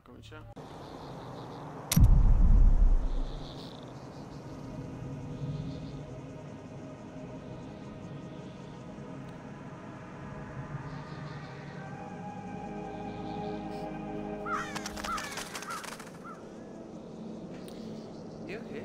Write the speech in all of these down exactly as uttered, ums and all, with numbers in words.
come c'è. E ok.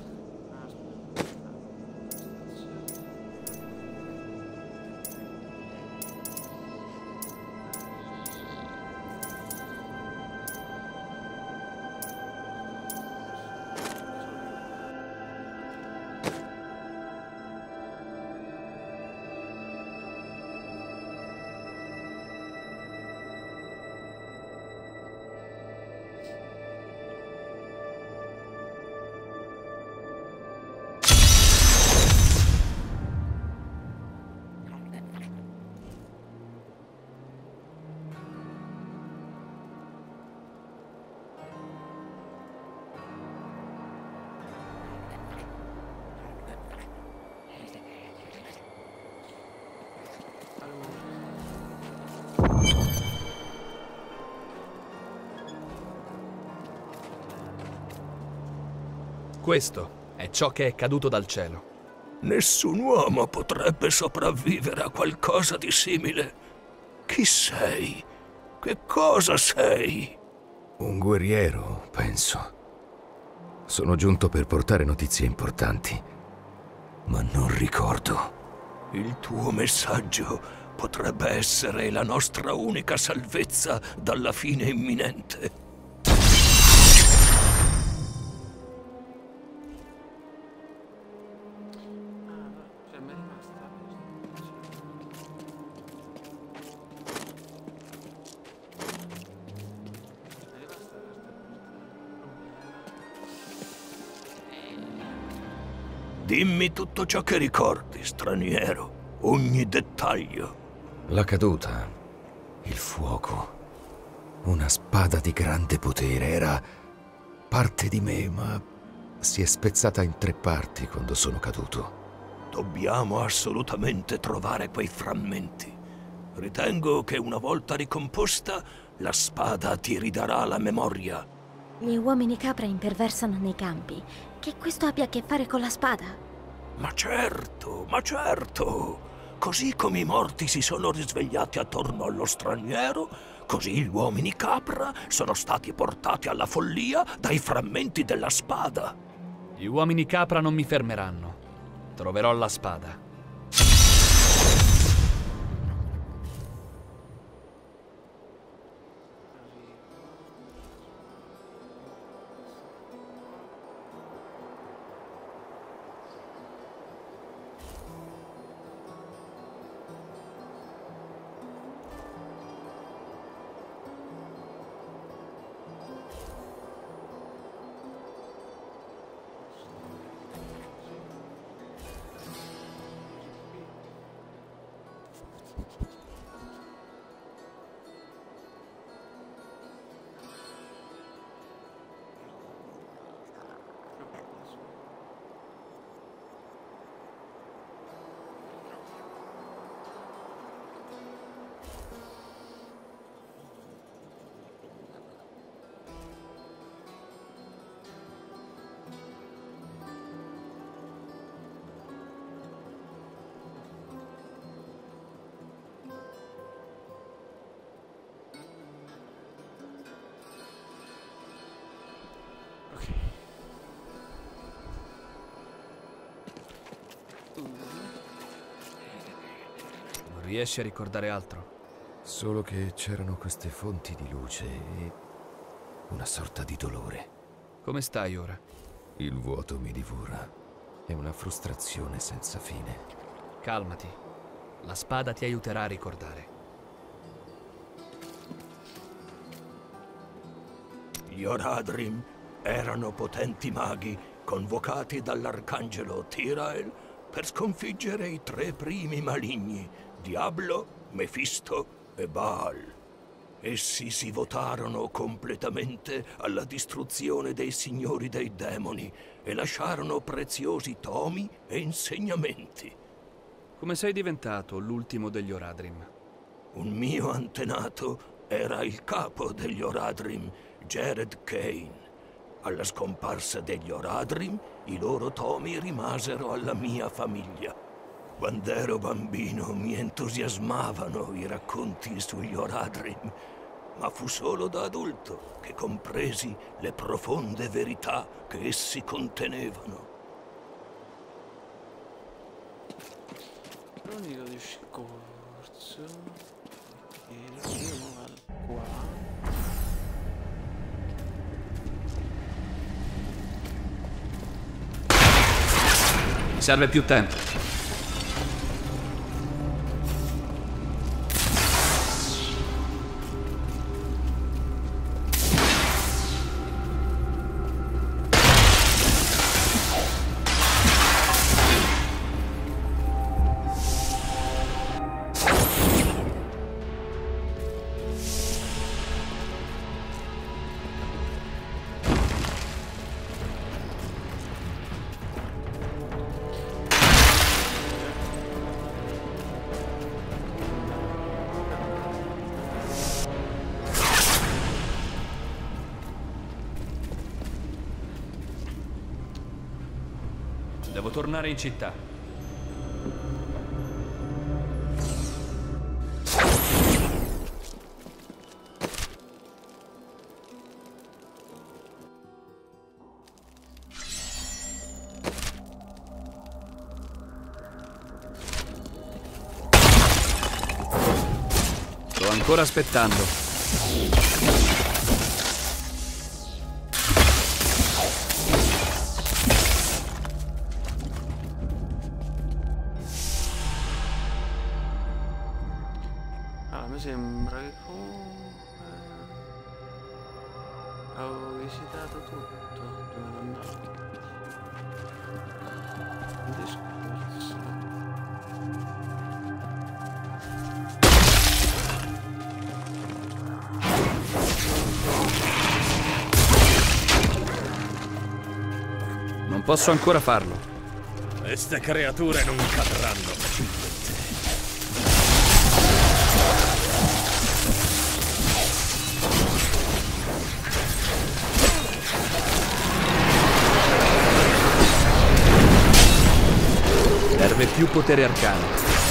Questo è ciò che è caduto dal cielo. Nessun uomo potrebbe sopravvivere a qualcosa di simile. Chi sei? Che cosa sei? Un guerriero, penso. Sono giunto per portare notizie importanti, ma non ricordo. Il tuo messaggio potrebbe essere la nostra unica salvezza dalla fine imminente. Dimmi tutto ciò che ricordi, straniero, ogni dettaglio. La caduta, il fuoco, una spada di grande potere, era parte di me, ma si è spezzata in tre parti quando sono caduto. Dobbiamo assolutamente trovare quei frammenti. Ritengo che una volta ricomposta, la spada ti ridarà la memoria. Gli uomini capra imperversano nei campi. Che questo abbia a che fare con la spada? Ma certo, ma certo! Così come i morti si sono risvegliati attorno allo straniero, così gli uomini capra sono stati portati alla follia dai frammenti della spada. Gli uomini capra non mi fermeranno. Troverò la spada. Non riesci a ricordare altro? Solo che c'erano queste fonti di luce e una sorta di dolore. Come stai ora? Il vuoto mi divora. È una frustrazione senza fine. Calmati. La spada ti aiuterà a ricordare. Gli Oradrim erano potenti maghi convocati dall'arcangelo Tirael per sconfiggere i tre primi maligni, Diablo, Mefisto e Baal. Essi si votarono completamente alla distruzione dei signori dei demoni e lasciarono preziosi tomi e insegnamenti. Come sei diventato l'ultimo degli Oradrim? Un mio antenato era il capo degli Oradrim, Jared Kane. Alla scomparsa degli Oradrim, i loro tomi rimasero alla mia famiglia. Quando ero bambino mi entusiasmavano i racconti sugli Oradrim, ma fu solo da adulto che compresi le profonde verità che essi contenevano. L'unico discorso è che io vado qua. Mi serve più tempo. Devo tornare in città. Sto ancora aspettando. Mi sembra che comunque avevo visitato tutto dove andavo. Il discorso. Non posso ancora farlo. Queste creature non cadranno facilmente. Serve più potere arcano.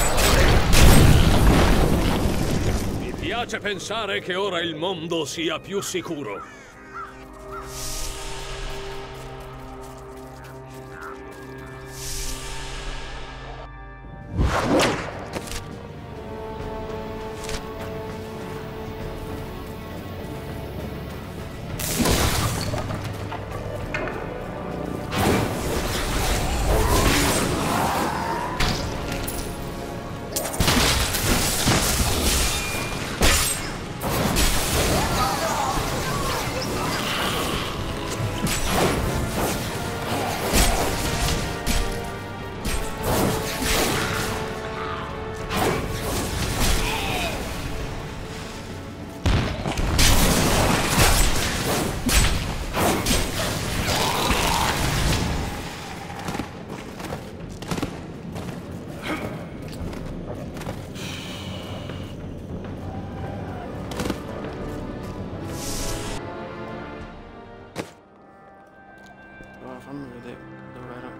Mi piace pensare che ora il mondo sia più sicuro. Fammi vedere dove era.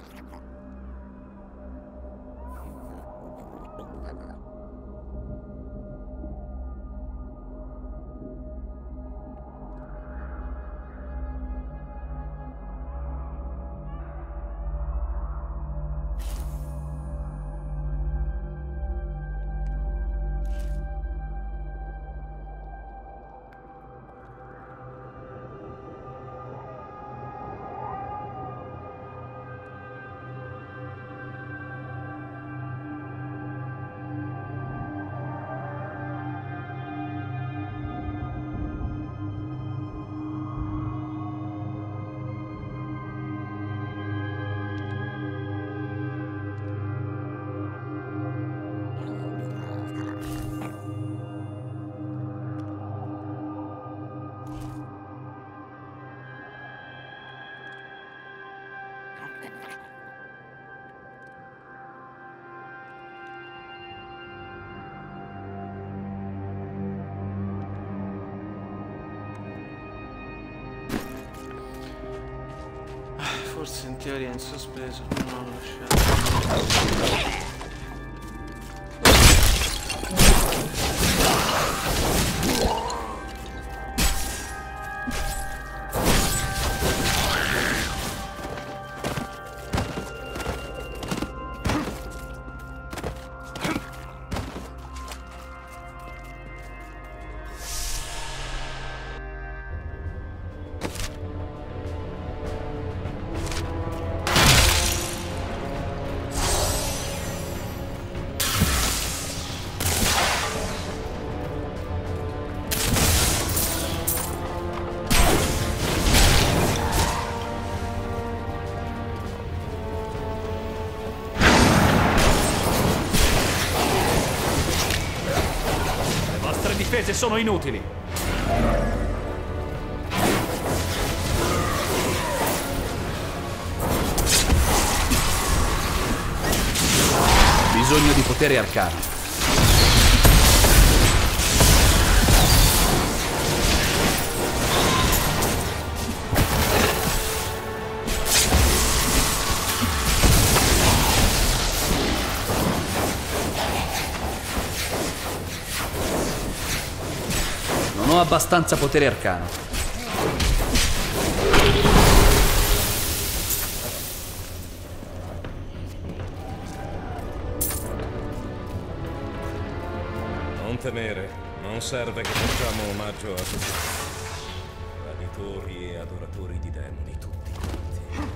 Forse in teoria è in sospeso, non l'ho lasciato. Difese sono inutili. Bisogno di potere arcano. Non ho abbastanza potere arcano. Non temere, non serve che facciamo omaggio a tutti. Traditori e adoratori di demoni tutti quanti.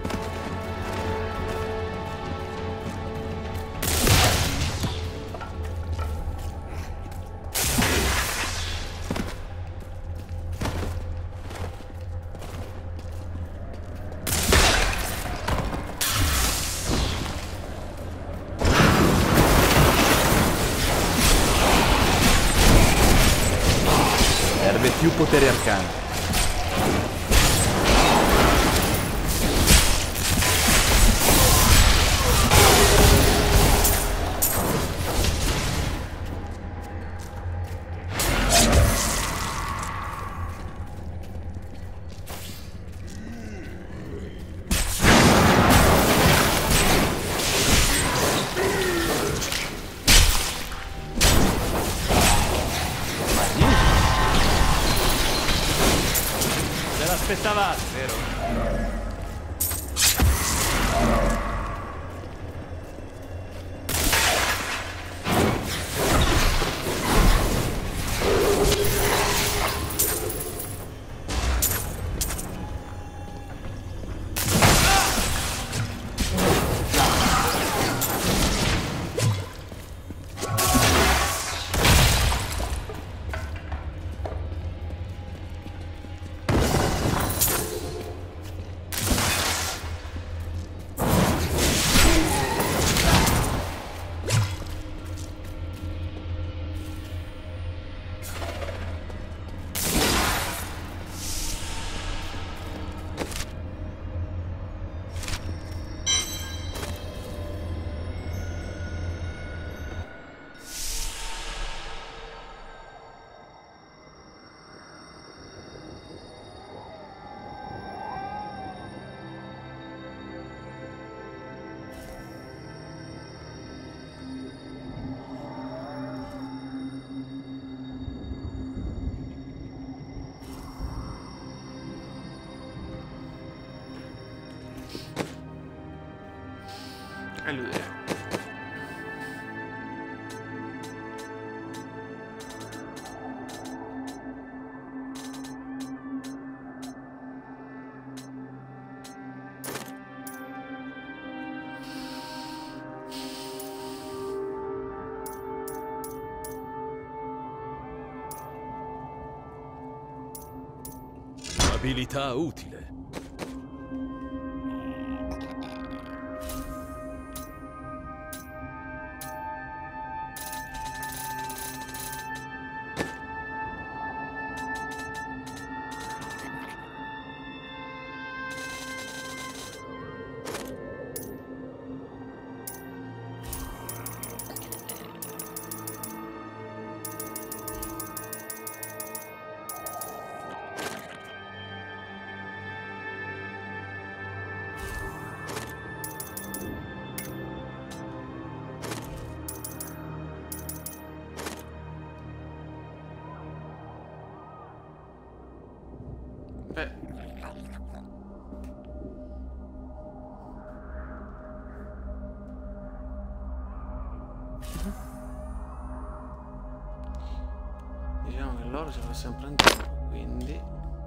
Serve più potere arcano. E lui è. Abilità utile. Beh. Diciamo che l'oro si fa sempre in tempo, quindi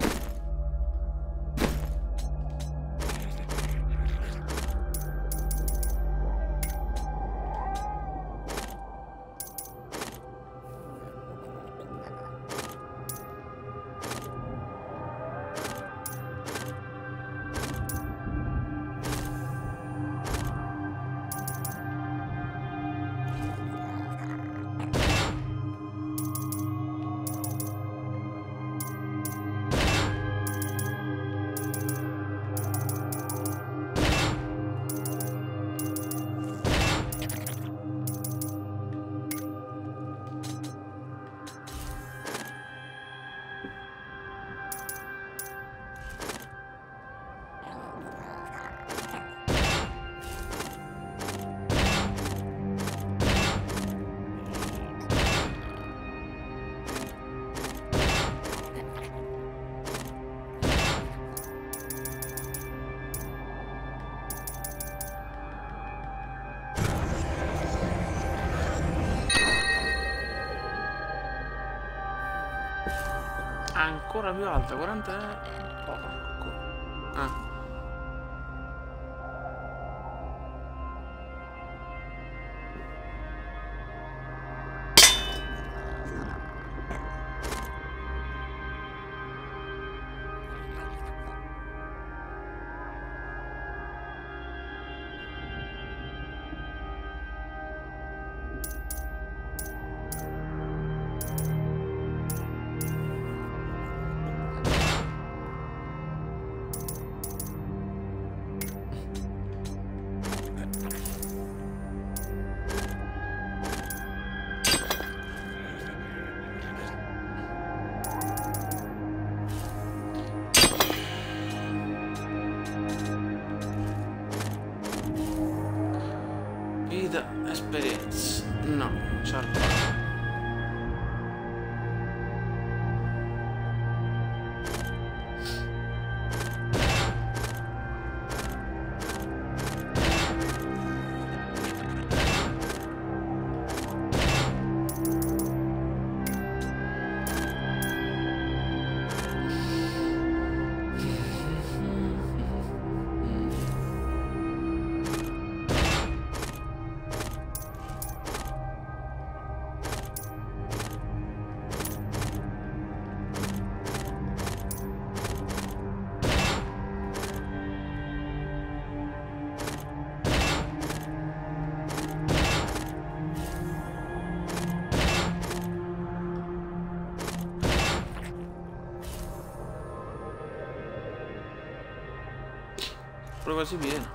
ancora più alta, quaranta è porco. Ah. Esperienza. No, certo. Proprio quasi pieno.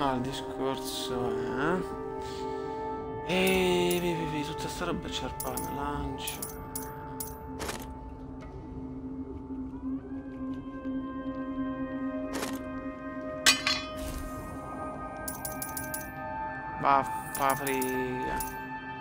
Ah, il discorso è... E tutta sta roba c'è il pane, lancio. Vaffa friga.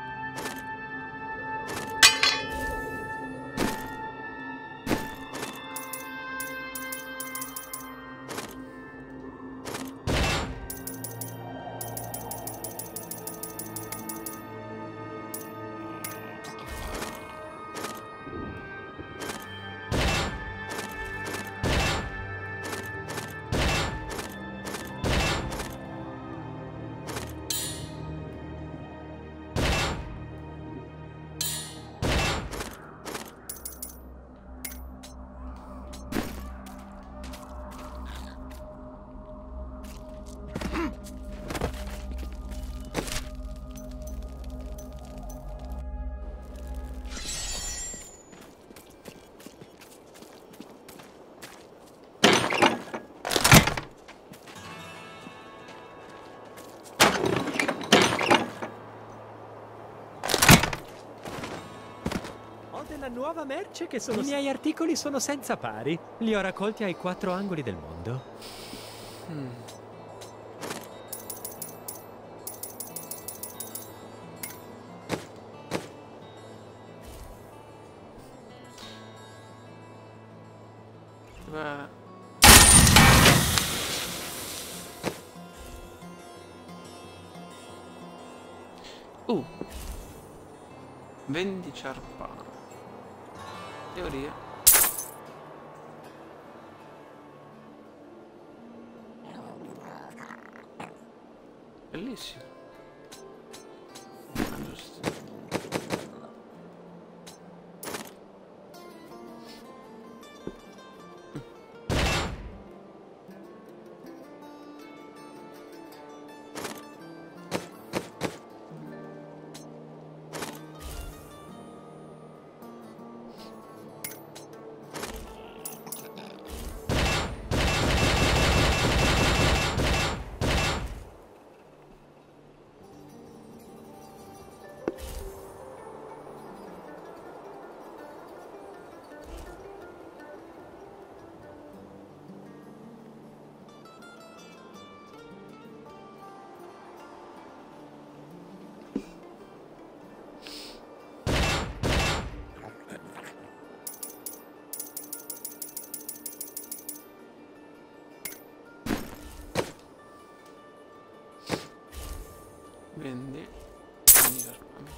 La nuova merce che sono... I miei articoli sono senza pari. Li ho raccolti ai quattro angoli del mondo. Mm. Beh. Uh. Vendi ciarpano. Teoria. Bellissimo. Ah, giusto. Vendi. Vendi ciarpano.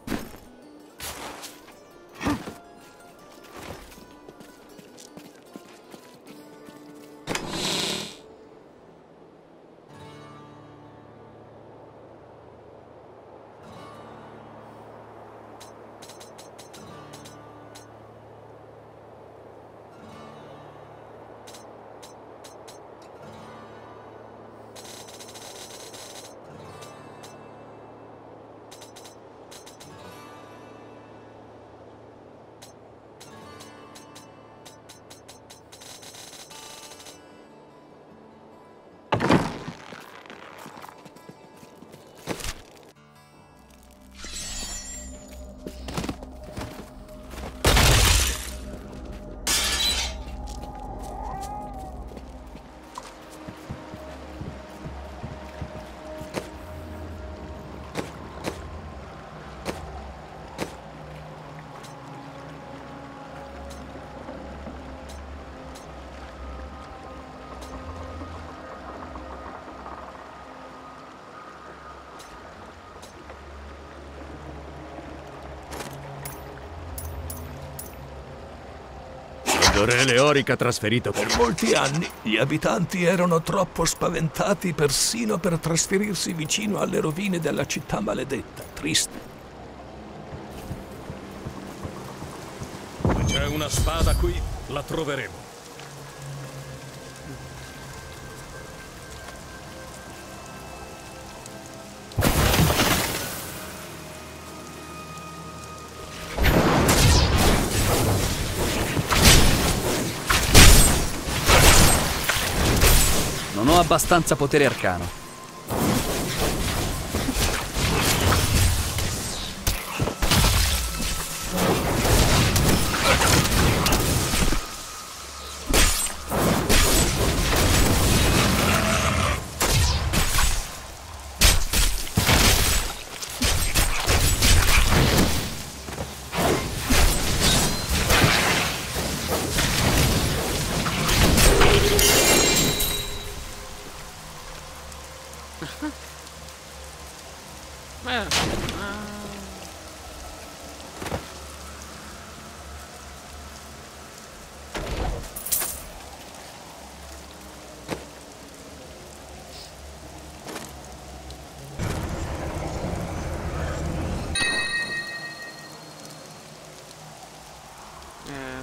Re Leorica trasferito per molti anni, gli abitanti erano troppo spaventati persino per trasferirsi vicino alle rovine della città maledetta. Triste. Se c'è una spada qui, la troveremo. Non ho abbastanza potere arcano.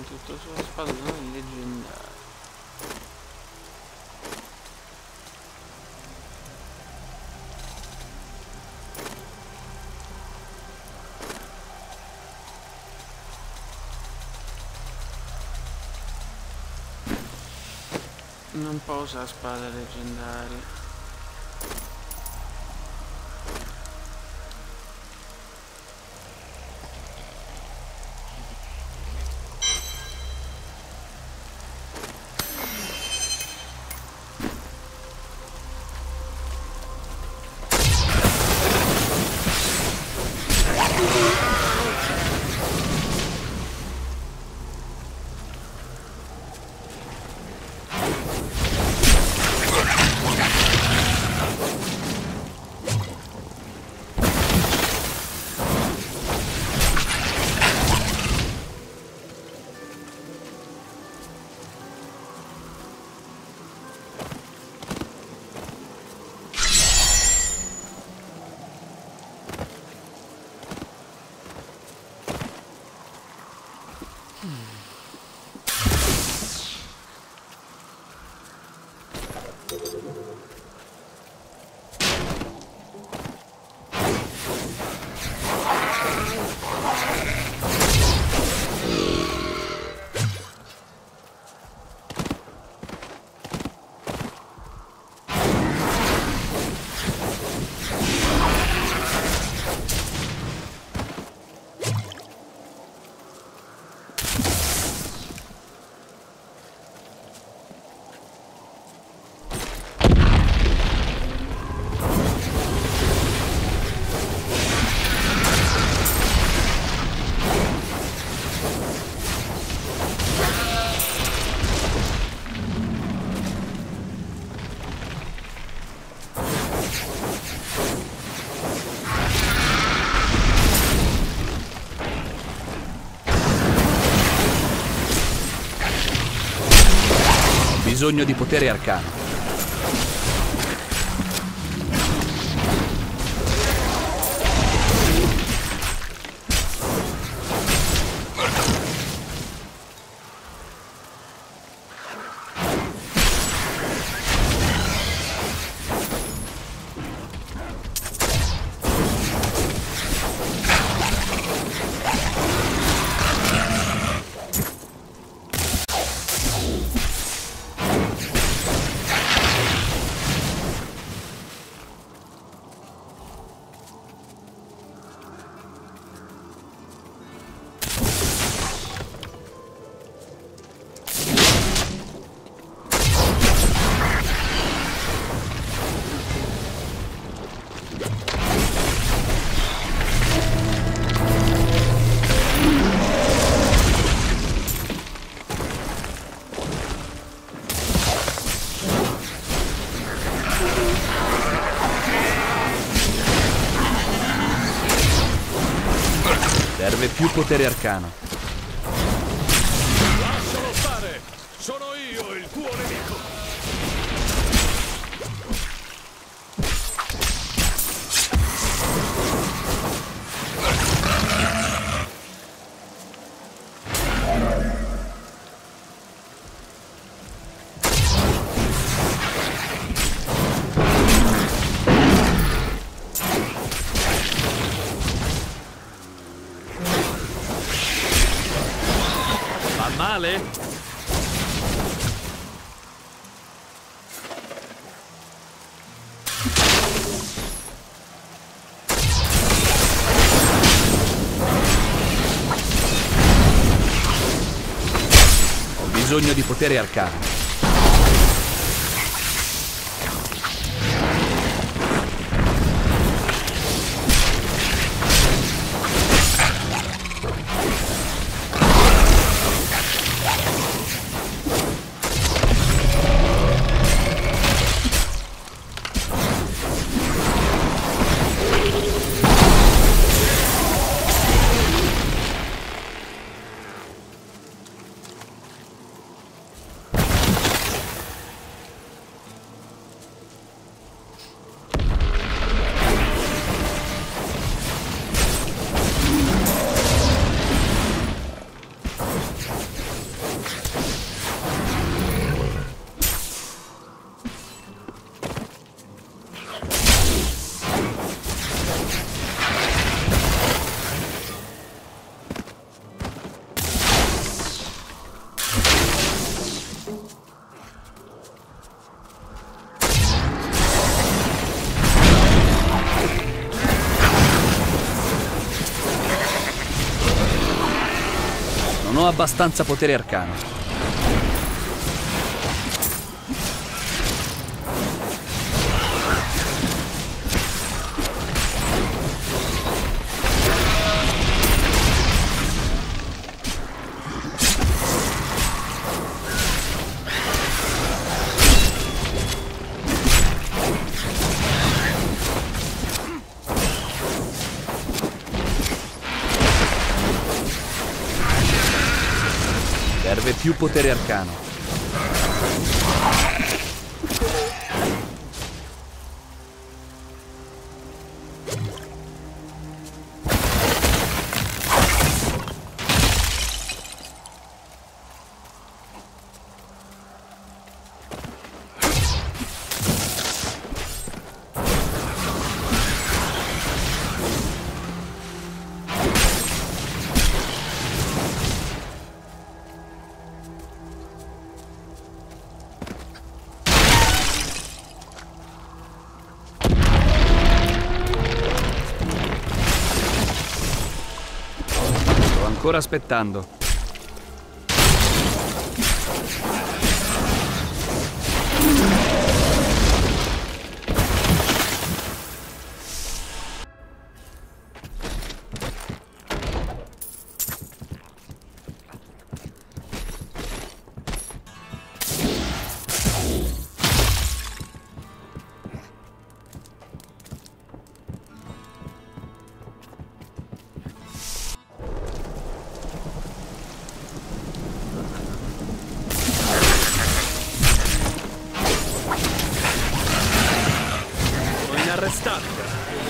tutto sulla spada non leggendaria. Non può usare spada leggendaria. Bisogno di potere arcano. Serve più potere arcano. Lascialo stare! Sono io il tuo nemico! Male? Ho bisogno di potere arcano. Non ho abbastanza potere arcano. Serve più potere arcano. Ancora aspettando. Inarrestabile.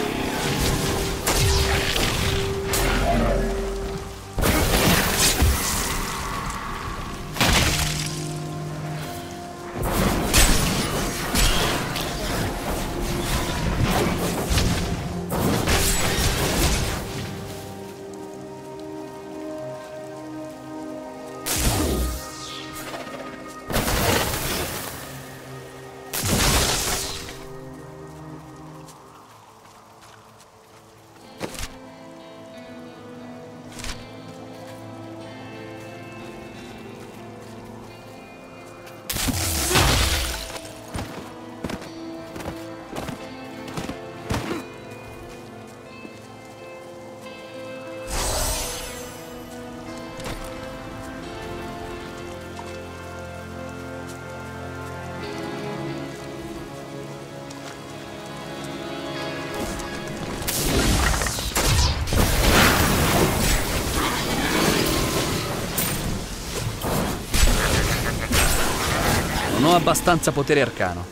Non ho abbastanza potere arcano.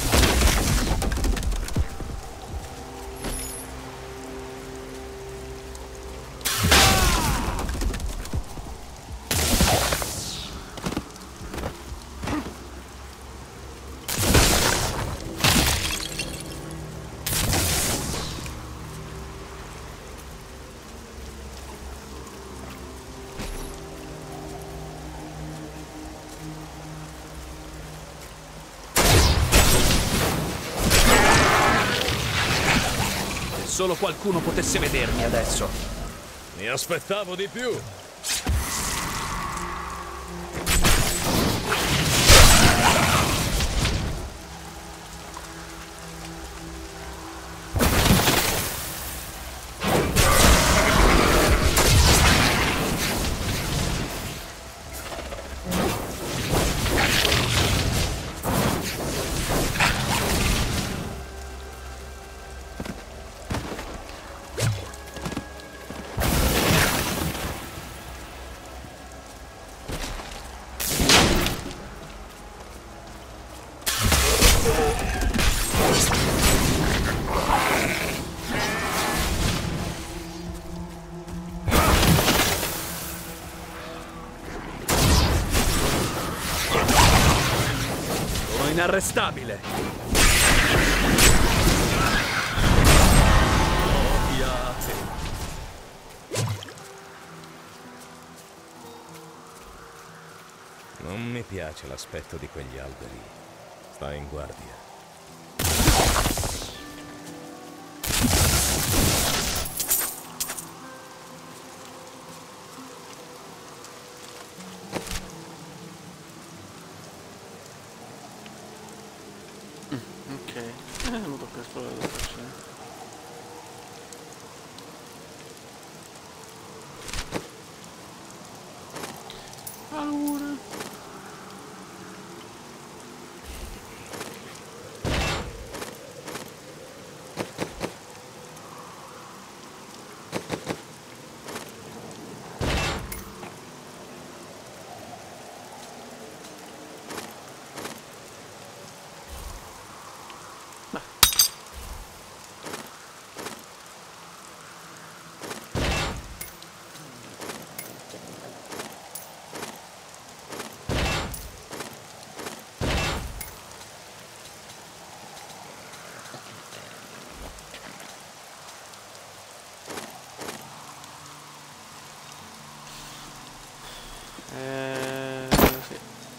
Solo qualcuno potesse vedermi adesso. Mi aspettavo di più. Sono inarrestabile. Odiate. Non mi piace l'aspetto di quegli alberi. Sta in guardia. esplode tutto, cioè. Allora. Eh, sì.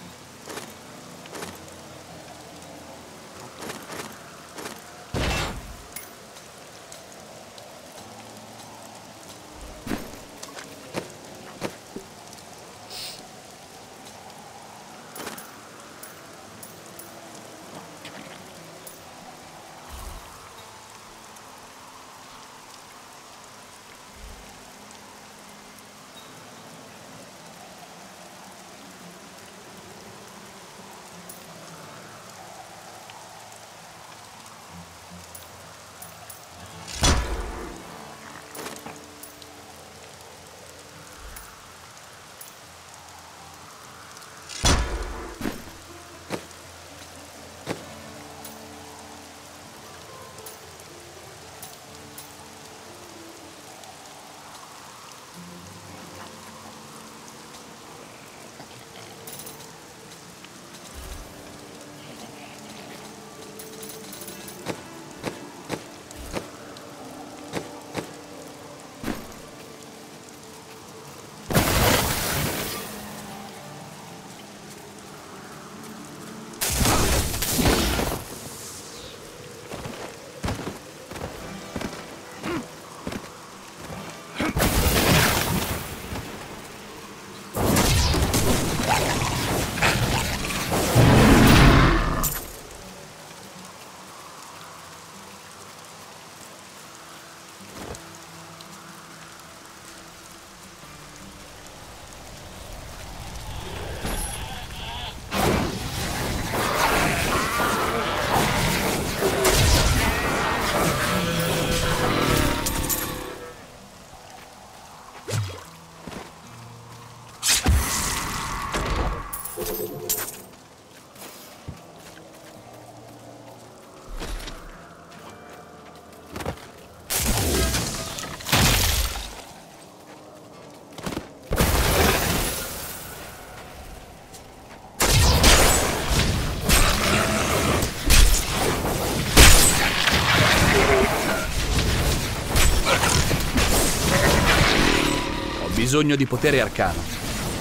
Bisogno di potere arcano.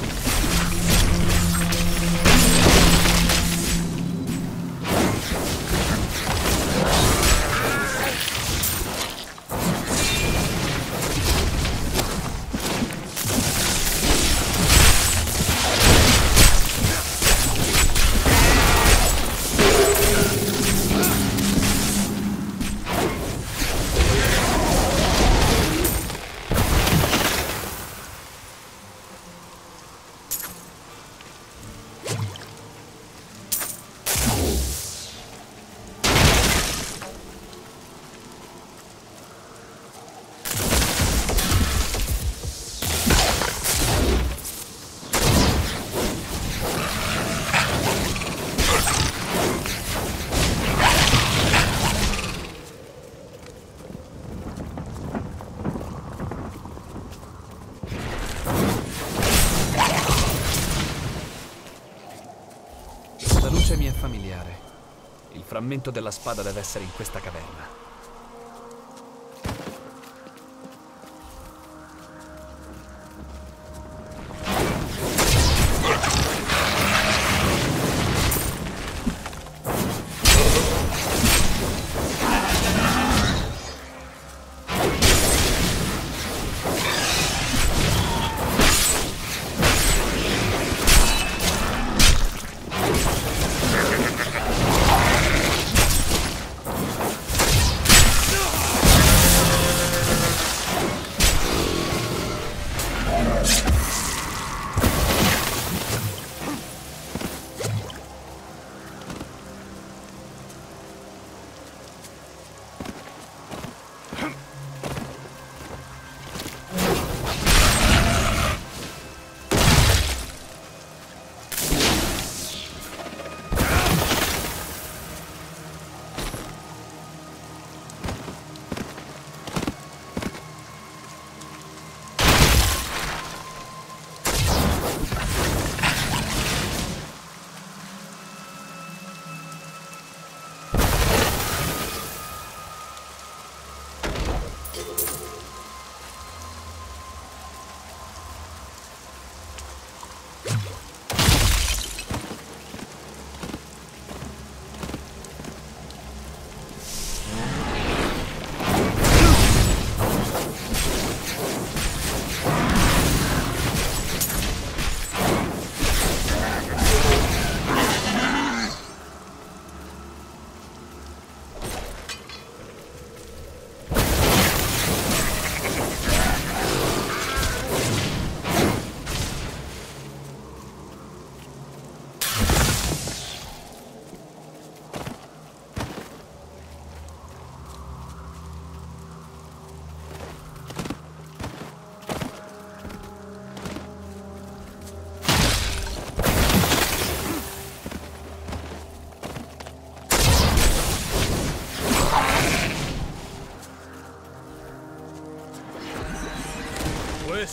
La luce mi è familiare. Il frammento della spada deve essere in questa caverna.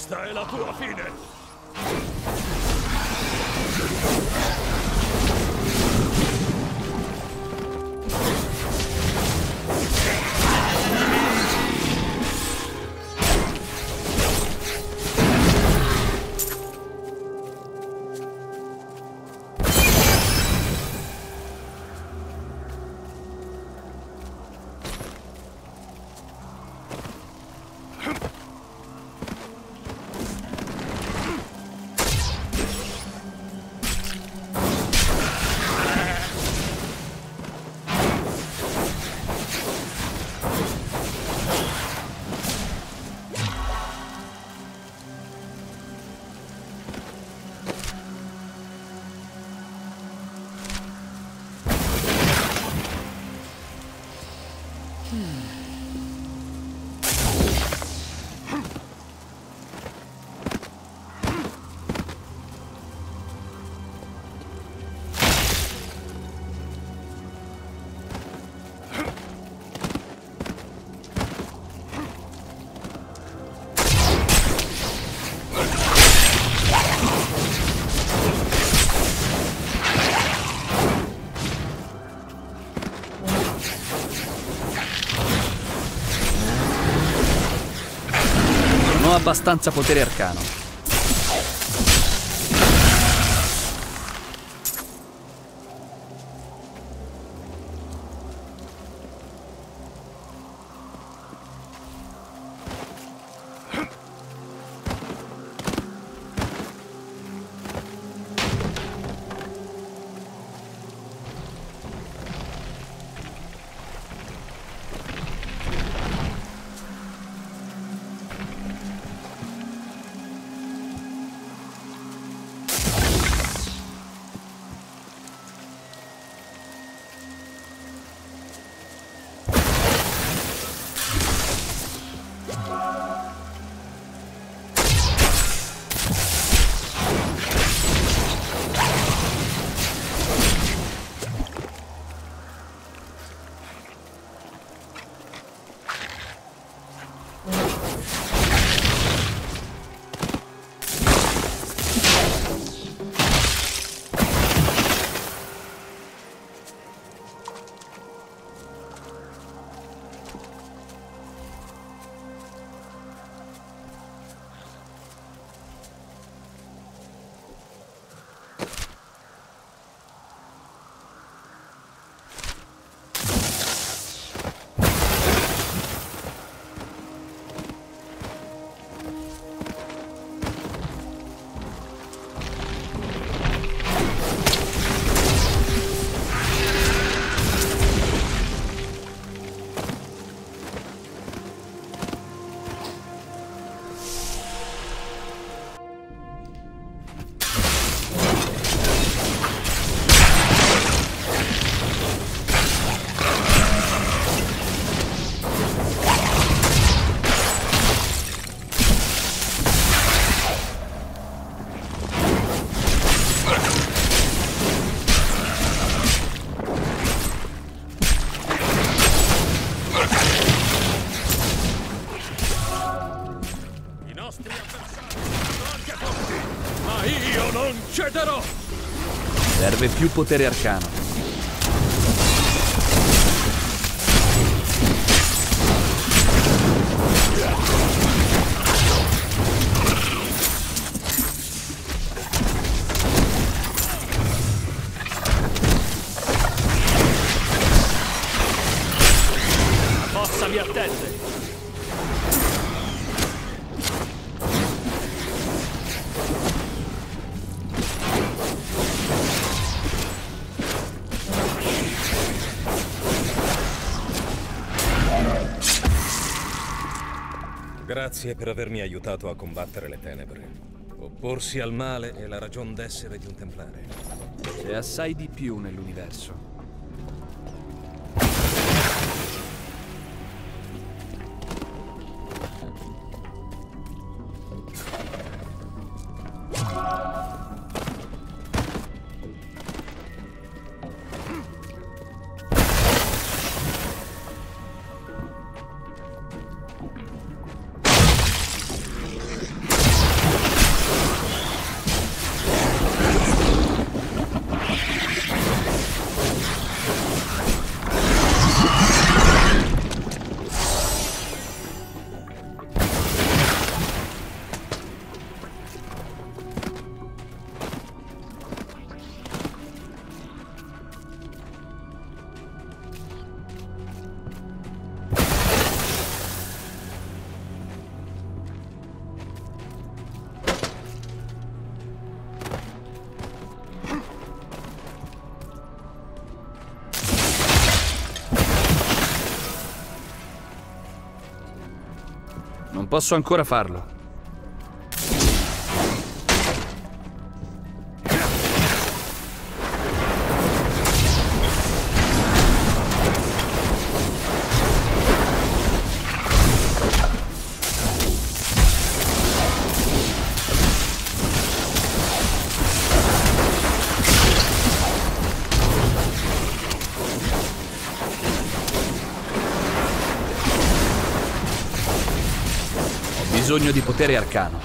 Questa è la tua fine! Non ho abbastanza potere arcano. Serve più potere arcano. La fossa mi attende. Grazie per avermi aiutato a combattere le tenebre. Opporsi al male è la ragion d'essere di un templare. C'è assai di più nell'universo. Non posso ancora farlo. Bisogno di potere arcano.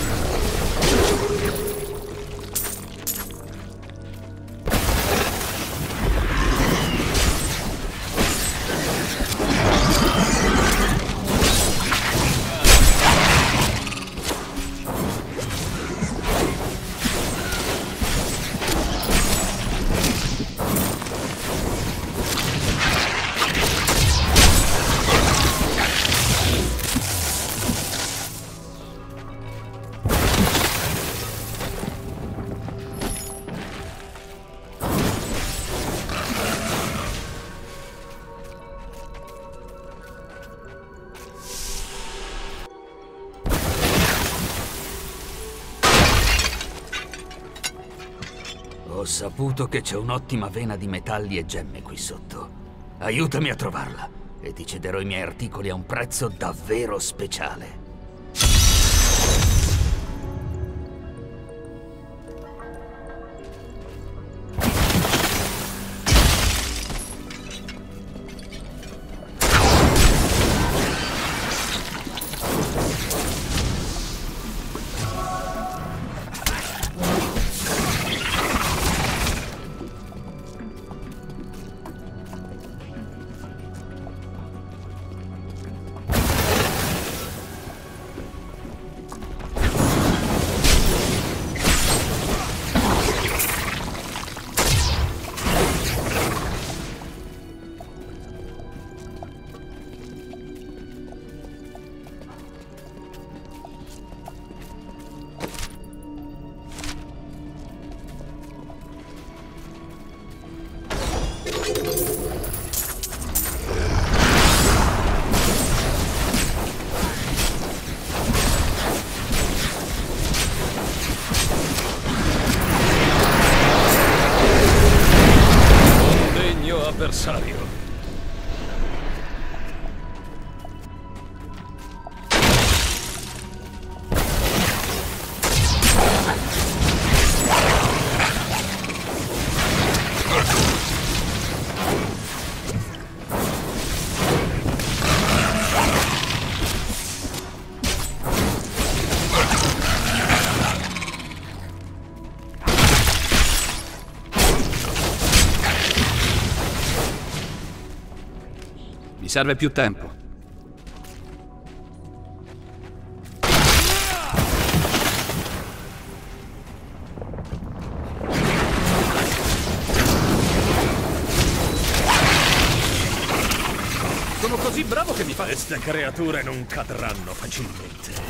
Ho saputo che c'è un'ottima vena di metalli e gemme qui sotto. Aiutami a trovarla e ti cederò i miei articoli a un prezzo davvero speciale. Avversario. Mi serve più tempo. Sono così bravo che mi fa... Queste creature non cadranno facilmente.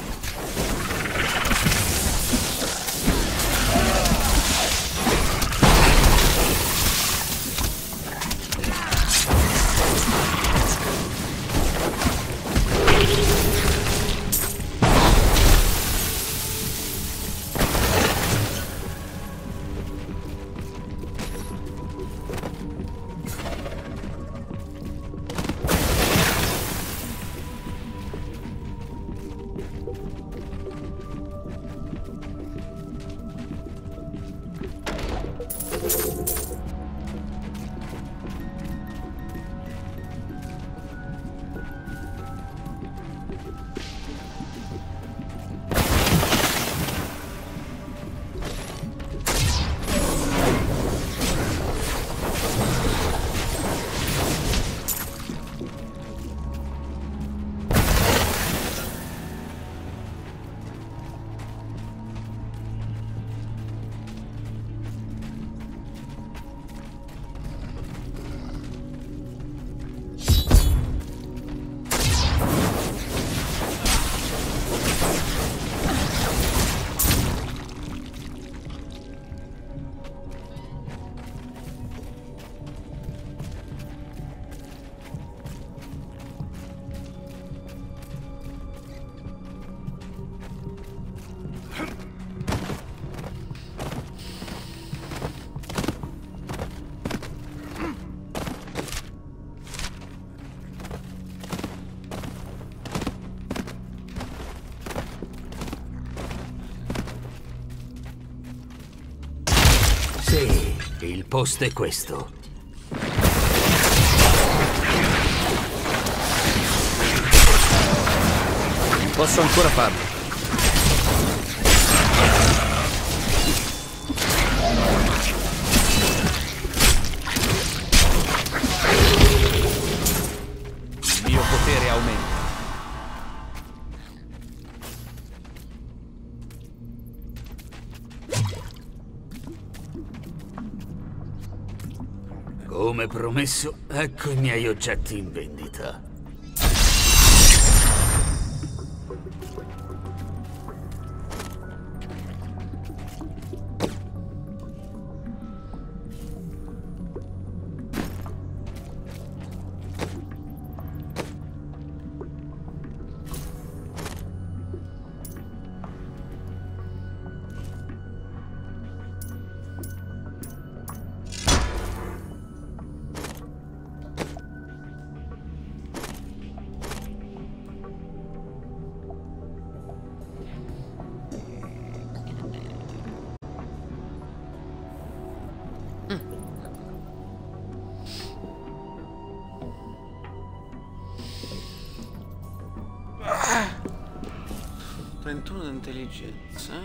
Il posto è questo. Posso ancora farlo. Il mio potere aumenta. Come promesso, ecco i miei oggetti in vendita. trentuno di intelligenza.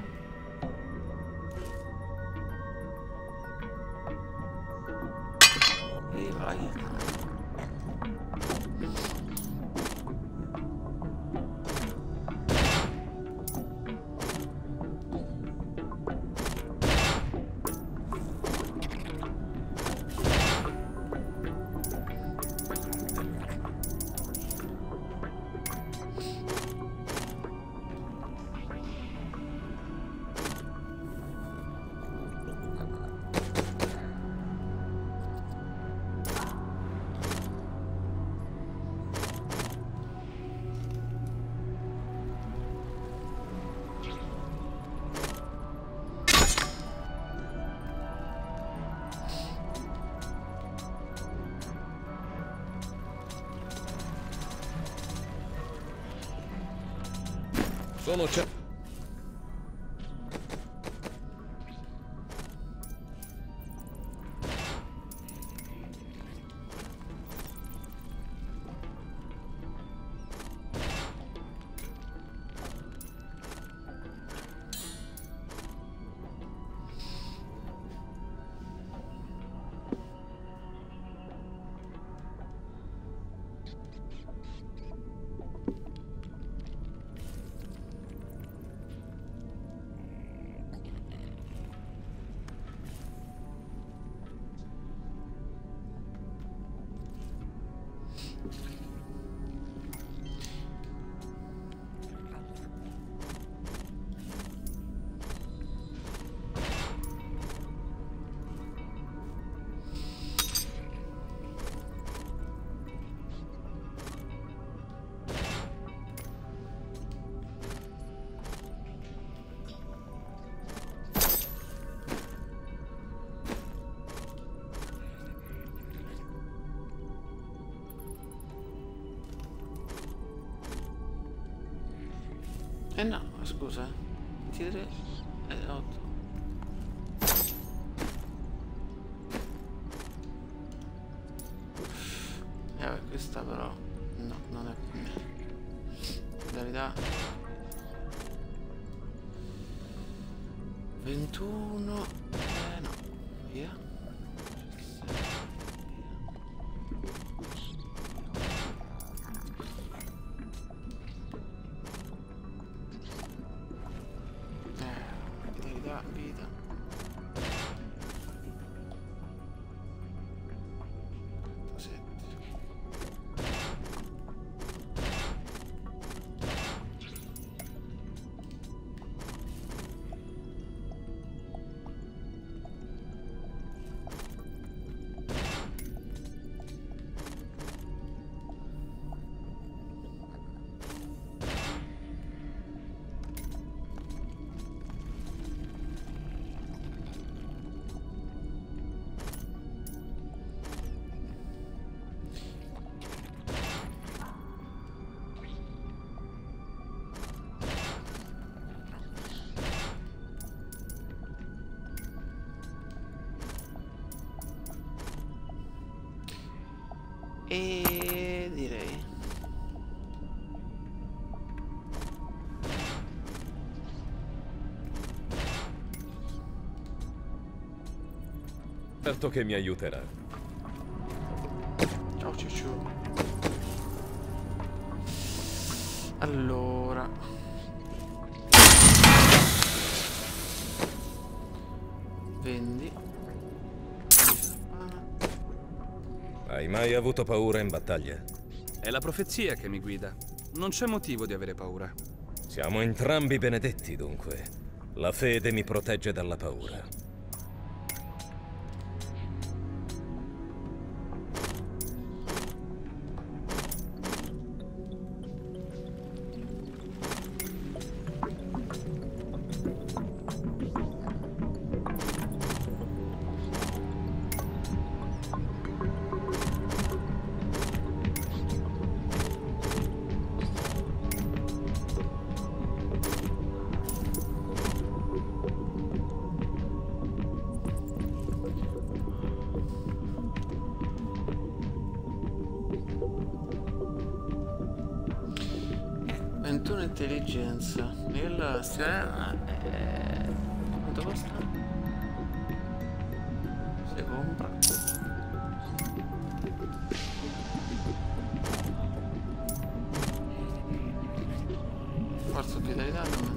E vai. Sono certo. Eh no, scusa. ventitré e otto. Eh vabbè, questa però no, non è per me. Modalità ventuno. Eh no, via. Vita. E direi certo che mi aiuterà. ciao cicciu. Allora vendi. Hai mai avuto paura in battaglia? È la profezia che mi guida. Non c'è motivo di avere paura. Siamo entrambi benedetti, dunque. La fede mi protegge dalla paura. ventuno intelligenza. Il strana è... quanto costa? Si compra. Forza ospitalità non...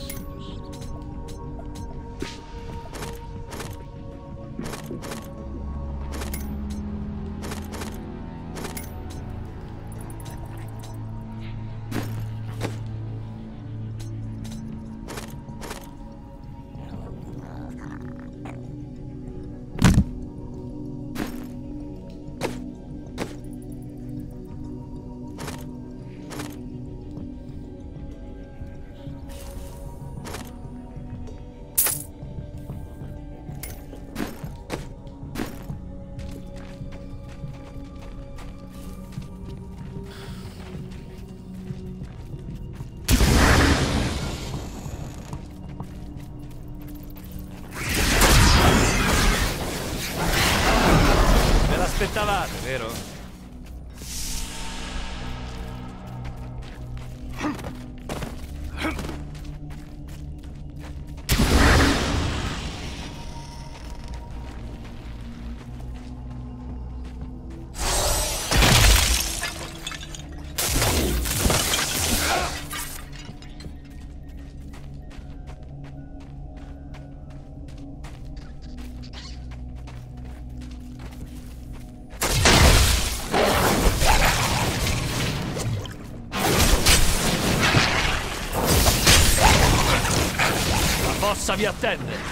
Aspettavate, vero? Mossa vi attende.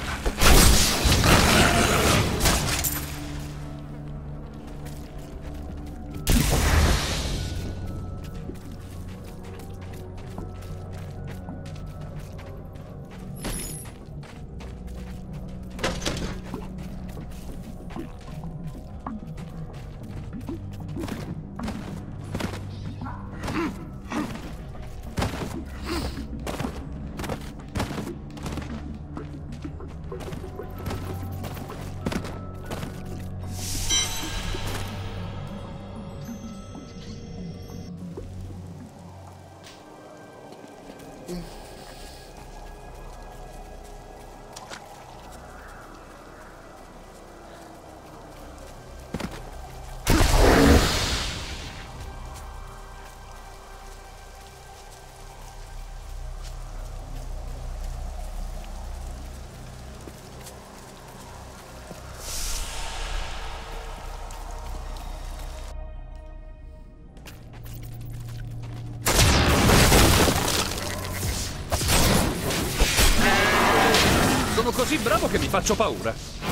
Sono così bravo che mi faccio paura.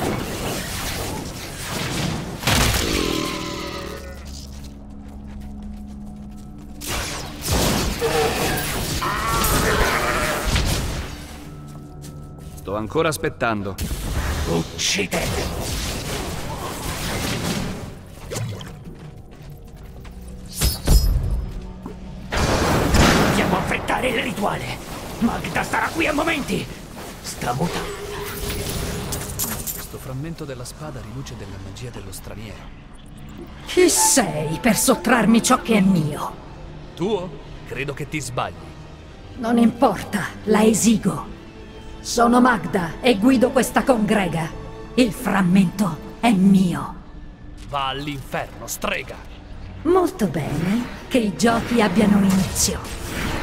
Sto ancora aspettando. Uccidete! Dobbiamo affrettare il rituale. Magda starà qui a momenti. Sta mutando. Questo frammento della spada riluce della magia dello straniero. Chi sei per sottrarmi ciò che è mio? Tuo? Credo che ti sbagli. Non importa, la esigo. Sono Magda e guido questa congrega. Il frammento è mio. Va all'inferno, strega! Molto bene, che i giochi abbiano inizio.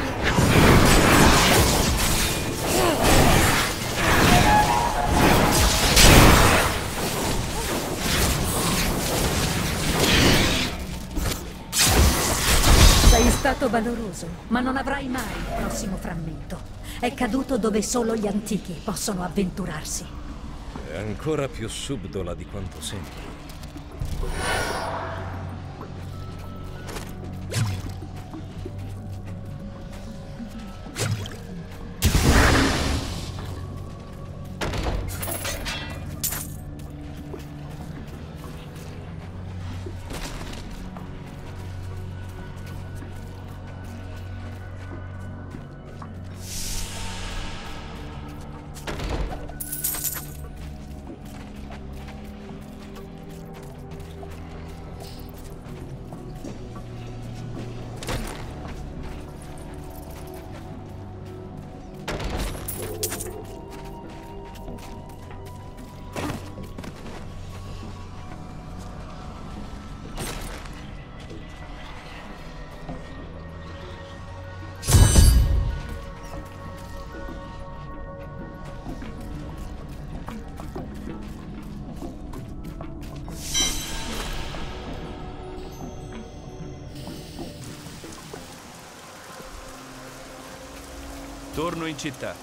Sei stato valoroso, ma non avrai mai il prossimo frammento. È caduto dove solo gli antichi possono avventurarsi. È ancora più subdola di quanto sembra. Torno in città.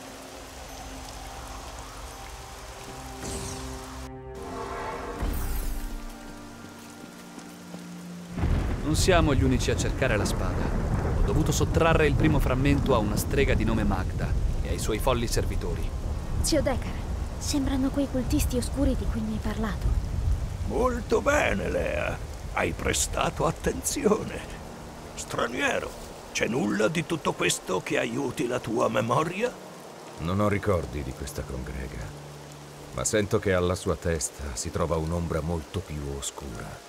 Non siamo gli unici a cercare la spada. Ho dovuto sottrarre il primo frammento a una strega di nome Magda e ai suoi folli servitori. Zio Decker, sembrano quei cultisti oscuri di cui mi hai parlato. Molto bene, Lea. Hai prestato attenzione. Straniero. C'è nulla di tutto questo che aiuti la tua memoria? Non ho ricordi di questa congrega, ma sento che alla sua testa si trova un'ombra molto più oscura.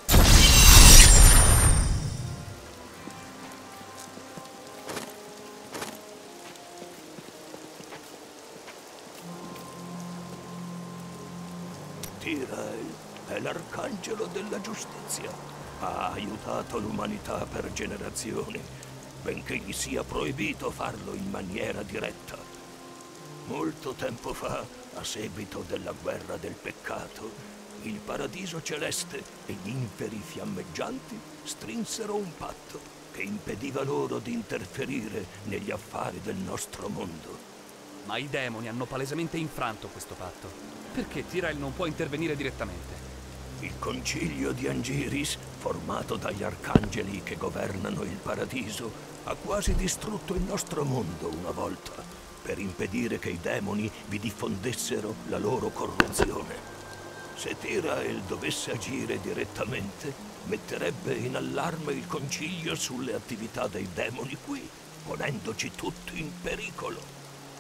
Tyrael è l'arcangelo della giustizia. Ha aiutato l'umanità per generazioni, benché gli sia proibito farlo in maniera diretta. Molto tempo fa, a seguito della guerra del peccato, il paradiso celeste e gli inferi fiammeggianti strinsero un patto che impediva loro di interferire negli affari del nostro mondo. Ma i demoni hanno palesemente infranto questo patto. Perché Tyrael non può intervenire direttamente? Il concilio di Angiris, formato dagli arcangeli che governano il paradiso, ha quasi distrutto il nostro mondo una volta, per impedire che i demoni vi diffondessero la loro corruzione. Se Tyrael dovesse agire direttamente, metterebbe in allarme il concilio sulle attività dei demoni qui, ponendoci tutti in pericolo.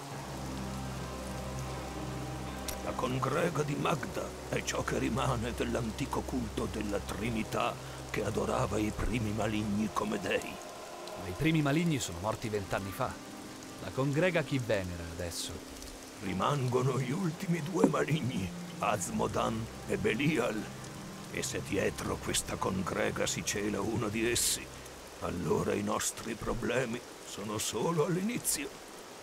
La congrega di Magda è ciò che rimane dell'antico culto della Trinità che adorava i primi maligni come dei. Ma i primi maligni sono morti vent'anni fa. La congrega chi venera adesso? Rimangono gli ultimi due maligni, Azmodan e Belial. E se dietro questa congrega si cela uno di essi, allora i nostri problemi sono solo all'inizio.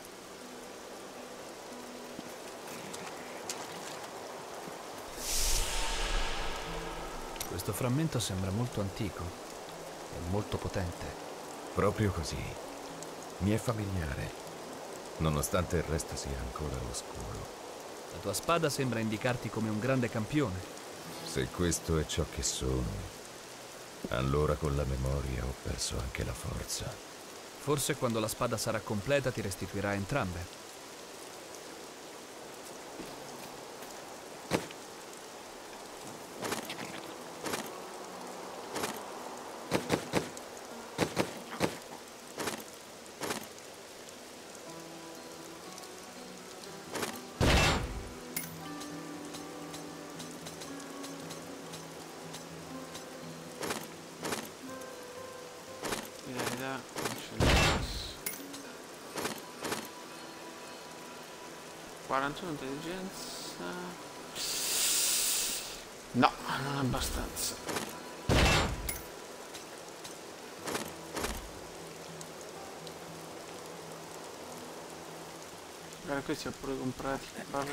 Questo frammento sembra molto antico e molto potente. Proprio così. Mi è familiare, nonostante il resto sia ancora oscuro. La tua spada sembra indicarti come un grande campione. Se questo è ciò che sono, allora con la memoria ho perso anche la forza. Forse quando la spada sarà completa ti restituirà entrambe. guida, quarantuno intelligenza. No, non è abbastanza. Guarda, questi ho pure comprati. Vabbè.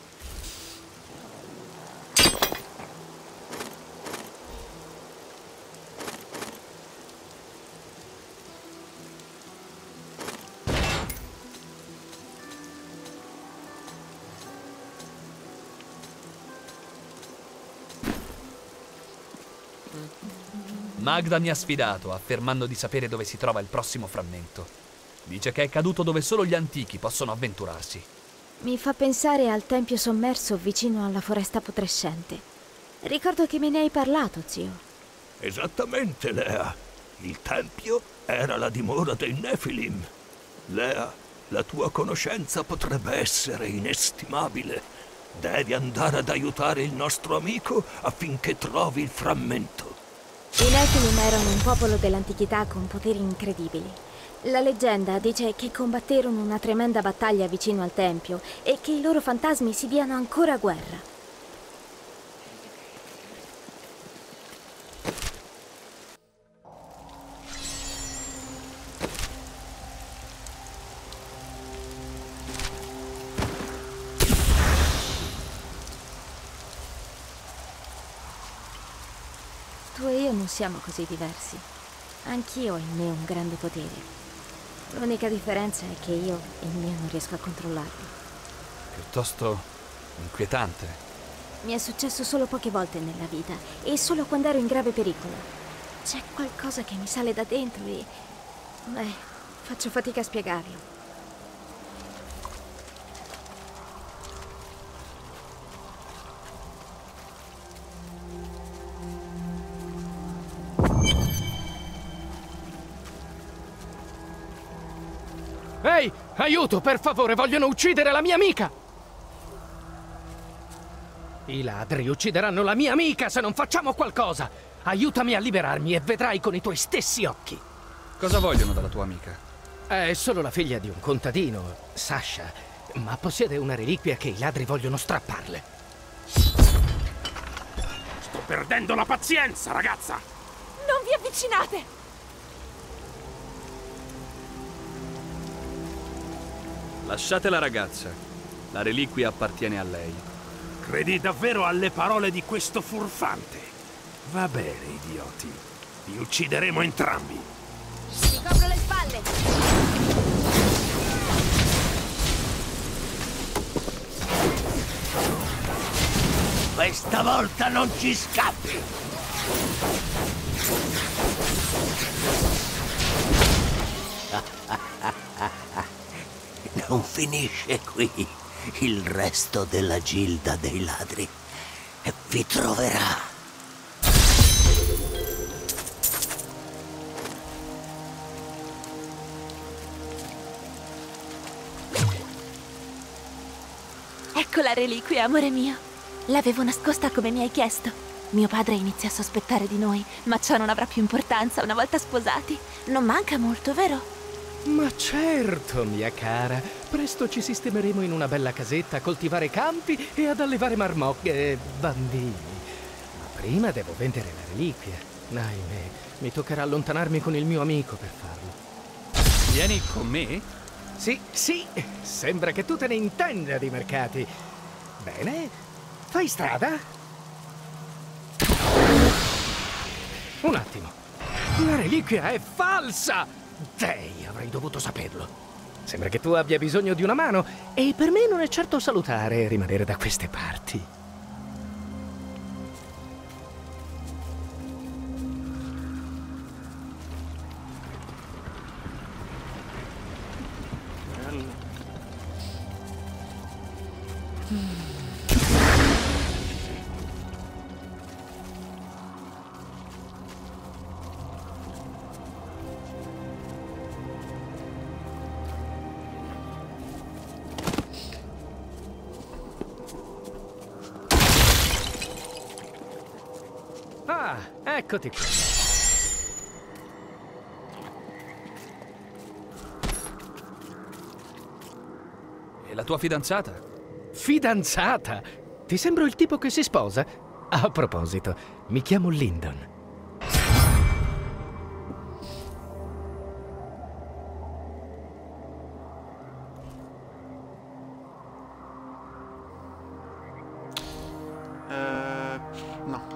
Magda mi ha sfidato, affermando di sapere dove si trova il prossimo frammento. Dice che è caduto dove solo gli antichi possono avventurarsi. Mi fa pensare al tempio sommerso vicino alla foresta putrescente. Ricordo che me ne hai parlato, zio. Esattamente, Lea. Il tempio era la dimora dei Nephilim. Lea, la tua conoscenza potrebbe essere inestimabile. Devi andare ad aiutare il nostro amico affinché trovi il frammento. I Nephilim erano un popolo dell'antichità con poteri incredibili. La leggenda dice che combatterono una tremenda battaglia vicino al tempio e che i loro fantasmi si diano ancora guerra. Tu e io non siamo così diversi. Anch'io ho in me un grande potere. L'unica differenza è che io il mio non riesco a controllarlo. Piuttosto inquietante. Mi è successo solo poche volte nella vita e solo quando ero in grave pericolo. C'è qualcosa che mi sale da dentro e... Beh, faccio fatica a spiegarlo. Ehi, aiuto, per favore, vogliono uccidere la mia amica! I ladri uccideranno la mia amica se non facciamo qualcosa! Aiutami a liberarmi e vedrai con i tuoi stessi occhi! Cosa vogliono dalla tua amica? È solo la figlia di un contadino, Sasha, ma possiede una reliquia che i ladri vogliono strapparle. Sto perdendo la pazienza, ragazza! Non vi avvicinate! Lasciate la ragazza. La reliquia appartiene a lei. Credi davvero alle parole di questo furfante? Va bene, idioti. Vi uccideremo entrambi. Ti copro le spalle! Questa volta non ci scappi! Non finisce qui. Il resto della gilda dei ladri vi troverà. Ecco la reliquia, amore mio. L'avevo nascosta come mi hai chiesto. Mio padre inizia a sospettare di noi, ma ciò non avrà più importanza una volta sposati. Non manca molto, vero? Ma certo, mia cara. Presto ci sistemeremo in una bella casetta a coltivare campi e ad allevare marmocche e bambini. Ma prima devo vendere la reliquia. Ahimè, mi toccherà allontanarmi con il mio amico per farlo. Vieni con me? Sì, sì, sembra che tu te ne intenda di mercati. Bene, fai strada? Un attimo. La reliquia è falsa! Dei, avrei dovuto saperlo. Sembra che tu abbia bisogno di una mano e per me non è certo salutare rimanere da queste parti. Ah, eccoti qui. tua fidanzata. Fidanzata? Ti sembro il tipo che si sposa? A proposito, mi chiamo Lyndon. Eh, no.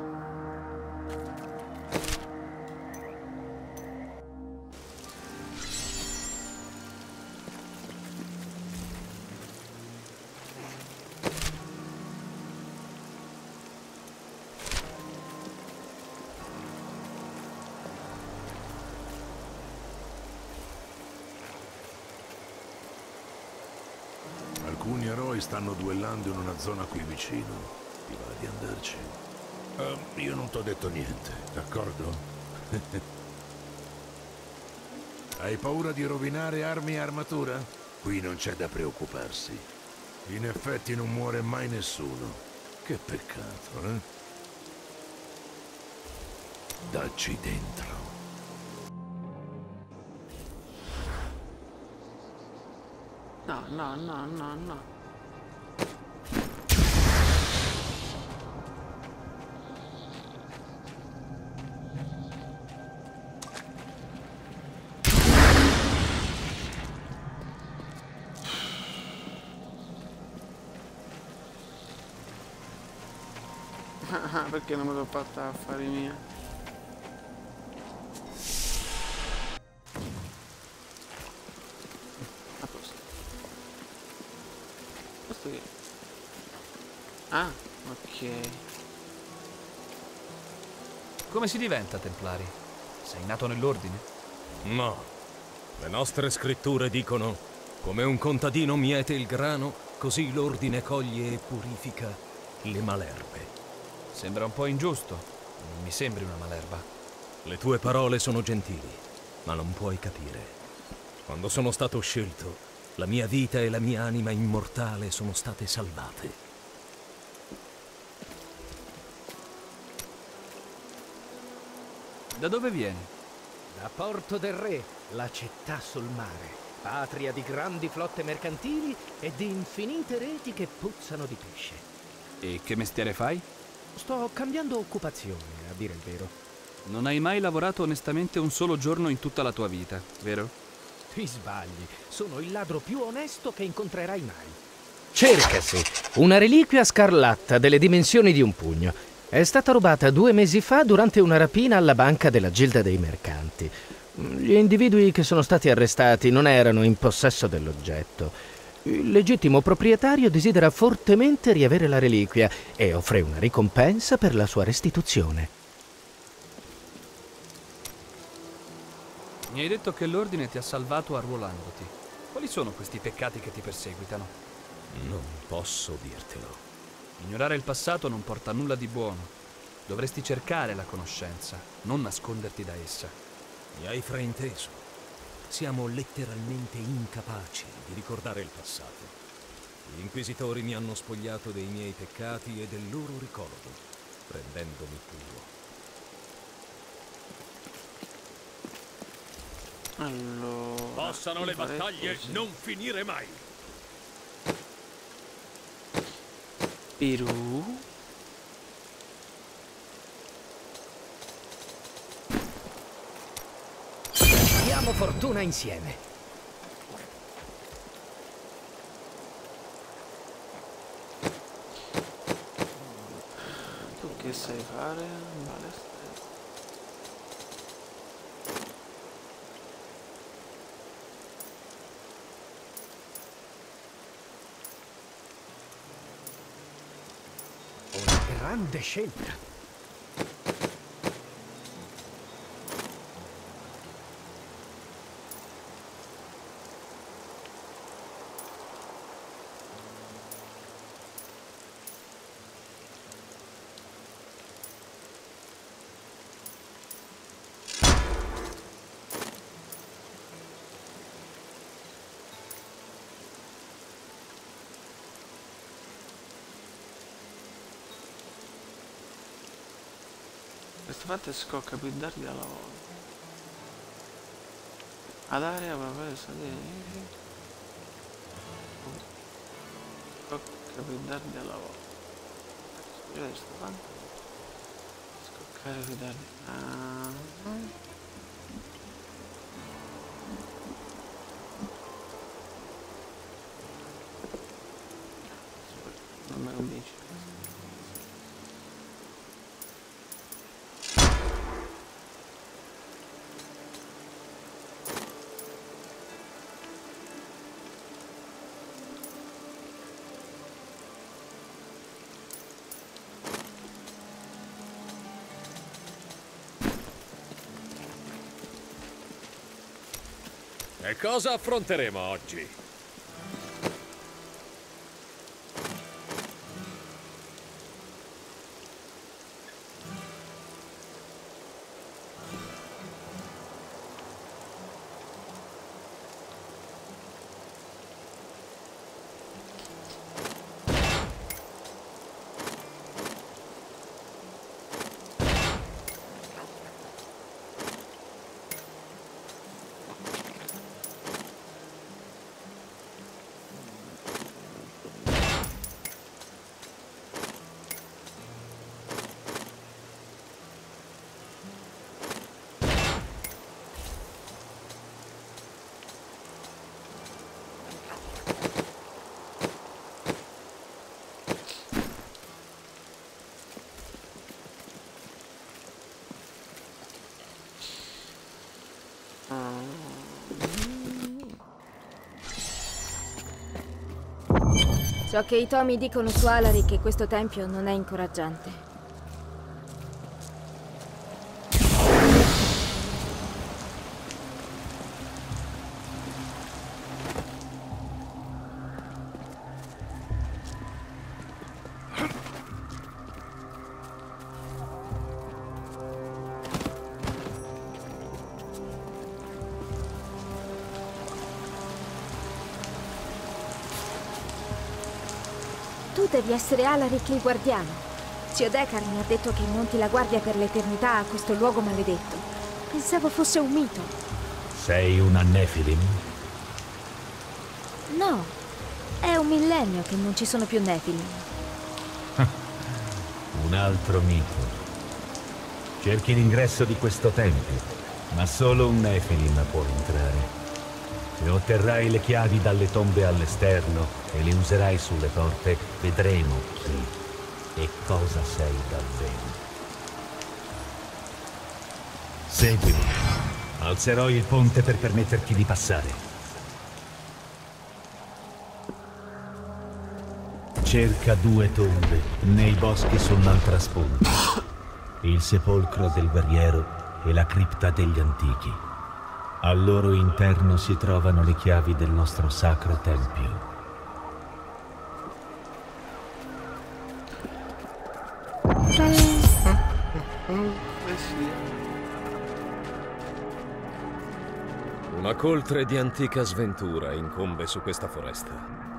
Alcuni eroi stanno duellando in una zona qui vicino. Ti va di andarci? Uh, io non t'ho detto niente, d'accordo? Hai paura di rovinare armi e armatura? Qui non c'è da preoccuparsi. In effetti non muore mai nessuno. Che peccato, eh? Dacci dentro. No, no, no, no, no. Perché non me l'ho fatta affari mia? A posto. Questo che... Ah, ok. Come si diventa templari? Sei nato nell'ordine? No. Le nostre scritture dicono: come un contadino miete il grano, così l'ordine coglie e purifica le malerbe. Sembra un po' ingiusto. Non mi sembri una malerba. Le tue parole sono gentili, ma non puoi capire. Quando sono stato scelto, la mia vita e la mia anima immortale sono state salvate. Da dove vieni? Da Porto del Re, la città sul mare, patria di grandi flotte mercantili e di infinite reti che puzzano di pesce. E che mestiere fai? Sto cambiando occupazione, a dire il vero. Non hai mai lavorato onestamente un solo giorno in tutta la tua vita, vero? Ti sbagli, sono il ladro più onesto che incontrerai mai. Cercasi una reliquia scarlatta delle dimensioni di un pugno. È stata rubata due mesi fa durante una rapina alla banca della Gilda dei Mercanti. Gli individui che sono stati arrestati non erano in possesso dell'oggetto. Il legittimo proprietario desidera fortemente riavere la reliquia e offre una ricompensa per la sua restituzione. Mi hai detto che l'ordine ti ha salvato arruolandoti. Quali sono questi peccati che ti perseguitano? Non posso dirtelo. Ignorare il passato non porta a nulla di buono. Dovresti cercare la conoscenza, non nasconderti da essa. Mi hai frainteso. Siamo letteralmente incapaci di ricordare il passato. Gli inquisitori mi hanno spogliato dei miei peccati e del loro ricordo, rendendomi puro. Allora... Possano le battaglie così. non finire mai! Perù... Diamo fortuna insieme. Tu che sai fare? Vale. Una grande scelta. Questo fatto è scocca più dardi alla volta. Ad area proprio Scocca più dardi alla volta. Scoprire sto tanto. Scoccare più dardi. Ah. Non mi convince. E cosa affronteremo oggi? So che i Tomi dicono su Alaric che questo tempio non è incoraggiante. Tu devi essere Alaric il guardiano. Zio Deckard mi ha detto che monti la guardia per l'eternità a questo luogo maledetto. Pensavo fosse un mito. Sei una Nephilim? No, è un millennio che non ci sono più Nephilim. Un altro mito. Cerchi l'ingresso di questo tempio, ma solo un Nephilim può entrare. Se otterrai le chiavi dalle tombe all'esterno e le userai sulle porte, vedremo chi e cosa sei davvero. Seguimi. Alzerò il ponte per permetterti di passare. Cerca due tombe nei boschi sull'altra sponda. Il sepolcro del guerriero e la cripta degli antichi. Al loro interno si trovano le chiavi del nostro sacro tempio. Una coltre di antica sventura incombe su questa foresta.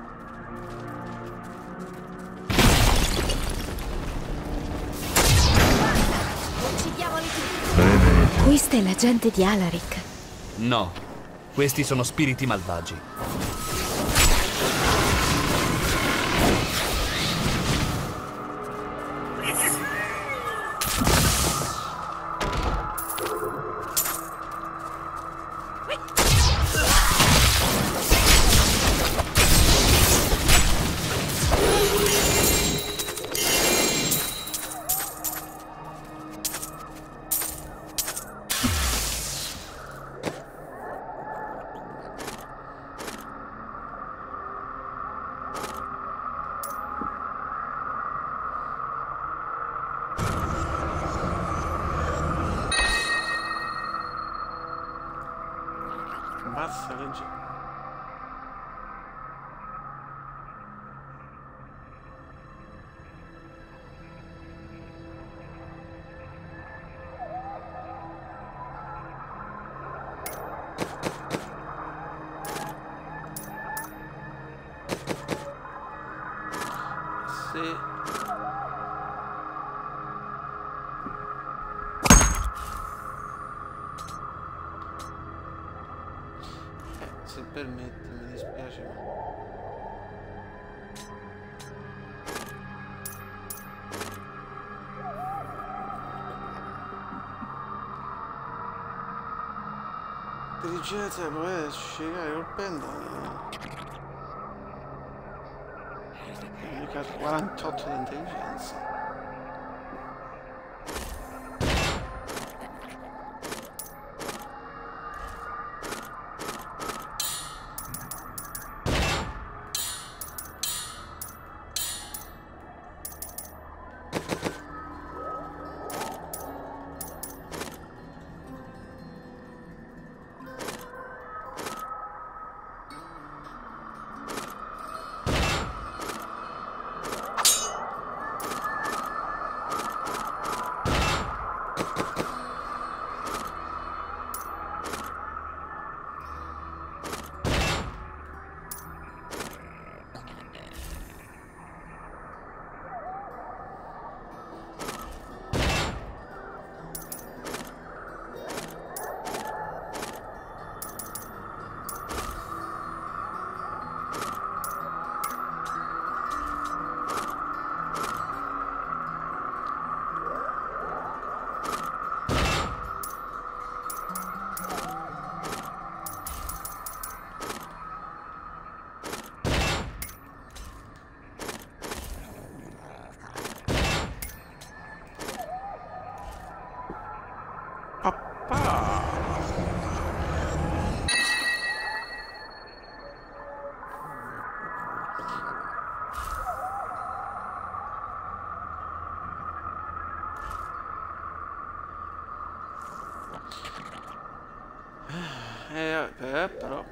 Uccidiamoli tutti. Questa è la gente di Alaric. No, questi sono spiriti malvagi. Basta, legge. Se... Se permette, mi dispiace, ma... Intelligenza, poi scegliere col pendolo. Mica quarantotto di intelligenza. Eh, eh, però...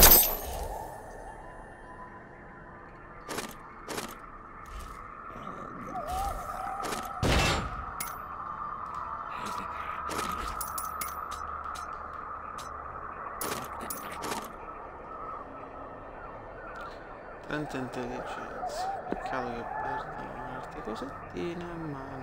Tanta intelligenza. Peccato che perdono altre cosettine, ma...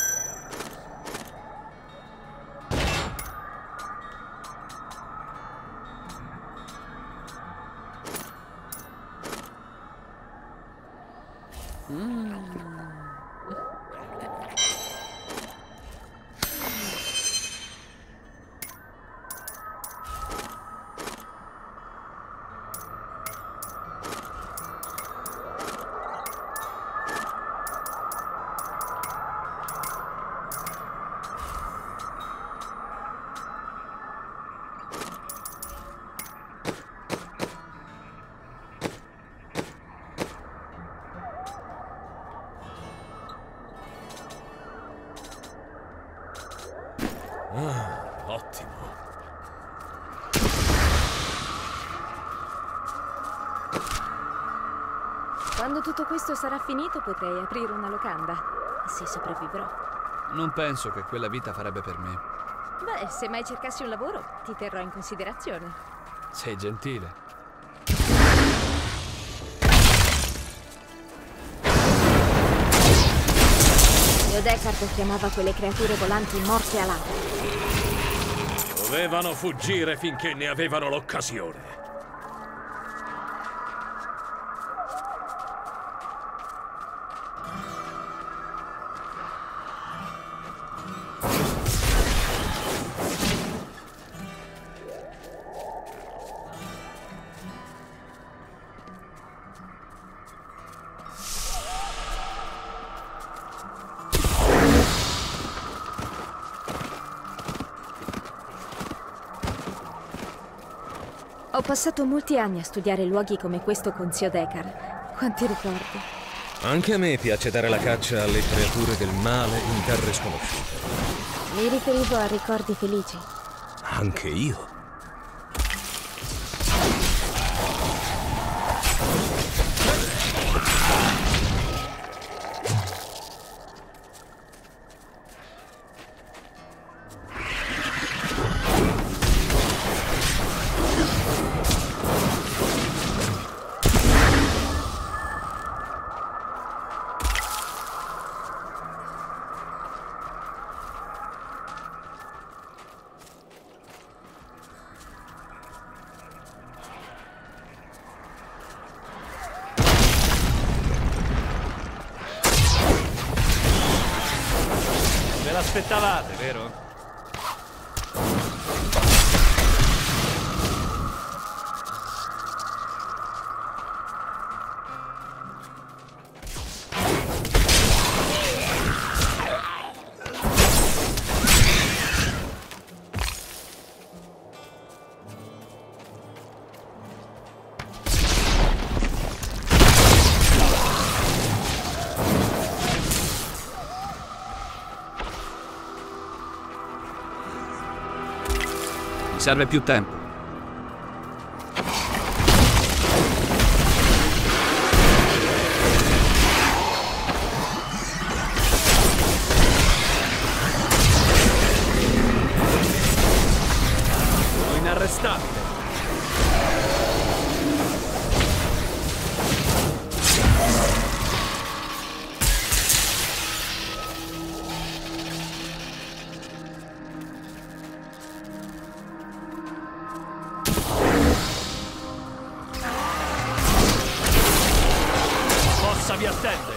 Ah, ottimo. Quando tutto questo sarà finito potrei aprire una locanda, se sopravvivrò. Non penso che quella vita farebbe per me. Beh, se mai cercassi un lavoro, ti terrò in considerazione. Sei gentile. Deckard chiamava quelle creature volanti morte alate. Dovevano fuggire finché ne avevano l'occasione. Ho passato molti anni a studiare luoghi come questo con zio Deckard. Quanti ricordi. Anche a me piace dare la caccia alle creature del male in terre sconosciute. Mi riferivo a ricordi felici. Anche io. Aspettavate, vero? Mi serve più tempo. Sono inarrestabile. Vi attende.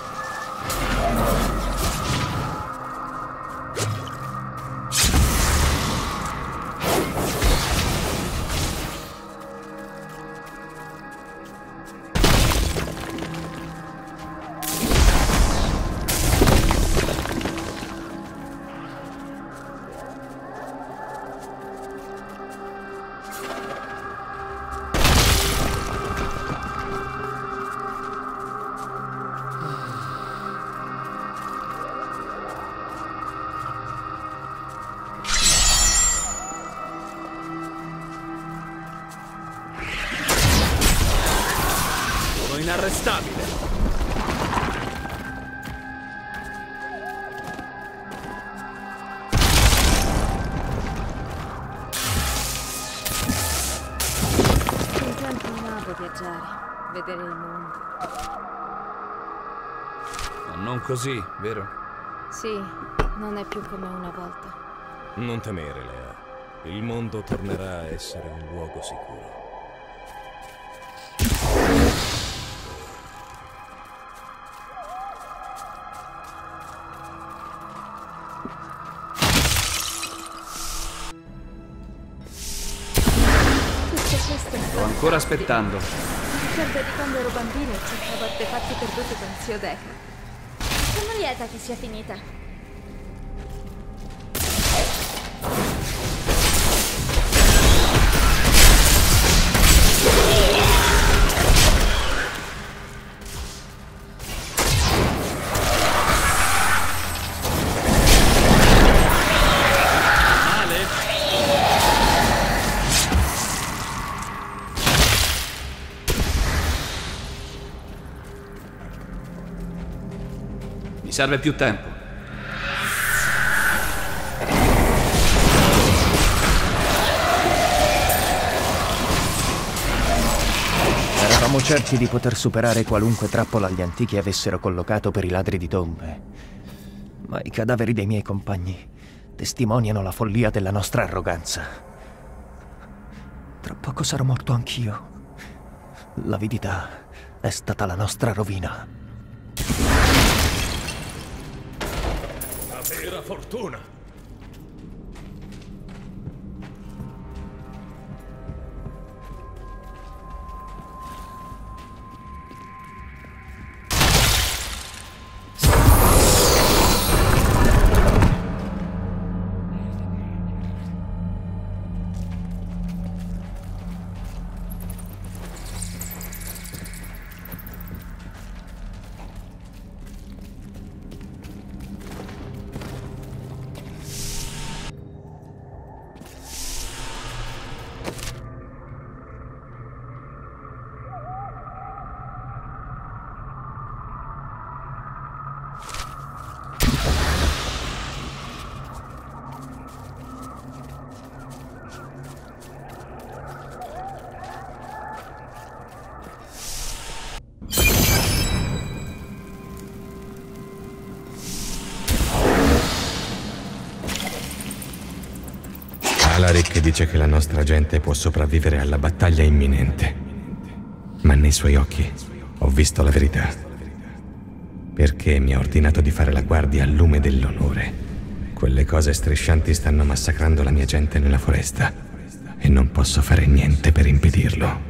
Inarrestabile. Un tempo amavo viaggiare, vedere il mondo. Ma non così, vero? Sì, non è più come una volta. Non temere, Lea. Il mondo tornerà a essere un luogo sicuro. Sto ancora aspettando. Ricordo di quando ero bambino e cercavo artefatti perduti con zio Deca. Sono lieta che sia finita. Mi serve più tempo. Eravamo certi di poter superare qualunque trappola gli antichi avessero collocato per i ladri di tombe. Ma i cadaveri dei miei compagni testimoniano la follia della nostra arroganza. Tra poco sarò morto anch'io. L'avidità è stata la nostra rovina. La vera fortuna! Alaric dice che la nostra gente può sopravvivere alla battaglia imminente. Ma nei suoi occhi ho visto la verità. Perché mi ha ordinato di fare la guardia al lume dell'onore. Quelle cose striscianti stanno massacrando la mia gente nella foresta. E non posso fare niente per impedirlo.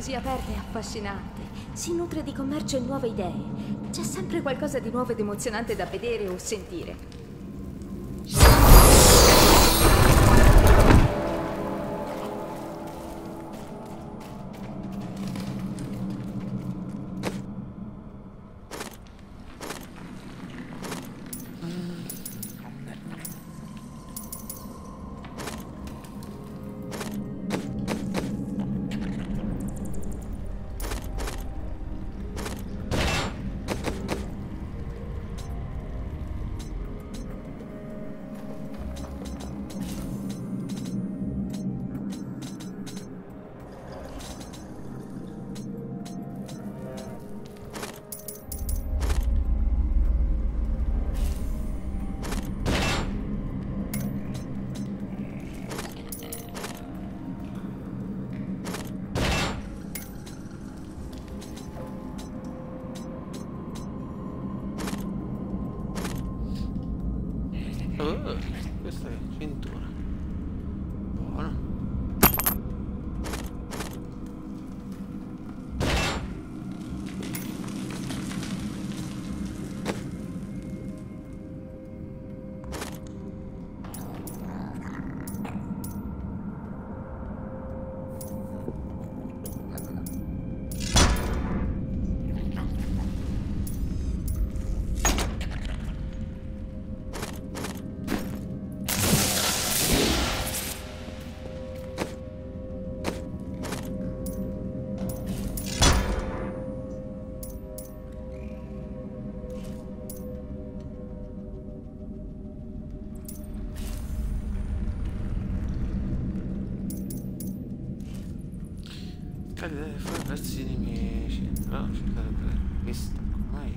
così aperta e affascinante. Si nutre di commercio e nuove idee. C'è sempre qualcosa di nuovo ed emozionante da vedere o sentire. Oh, questa è cintura. Buono. Deve fare verso i nemici, però ci sarebbe questa ormai.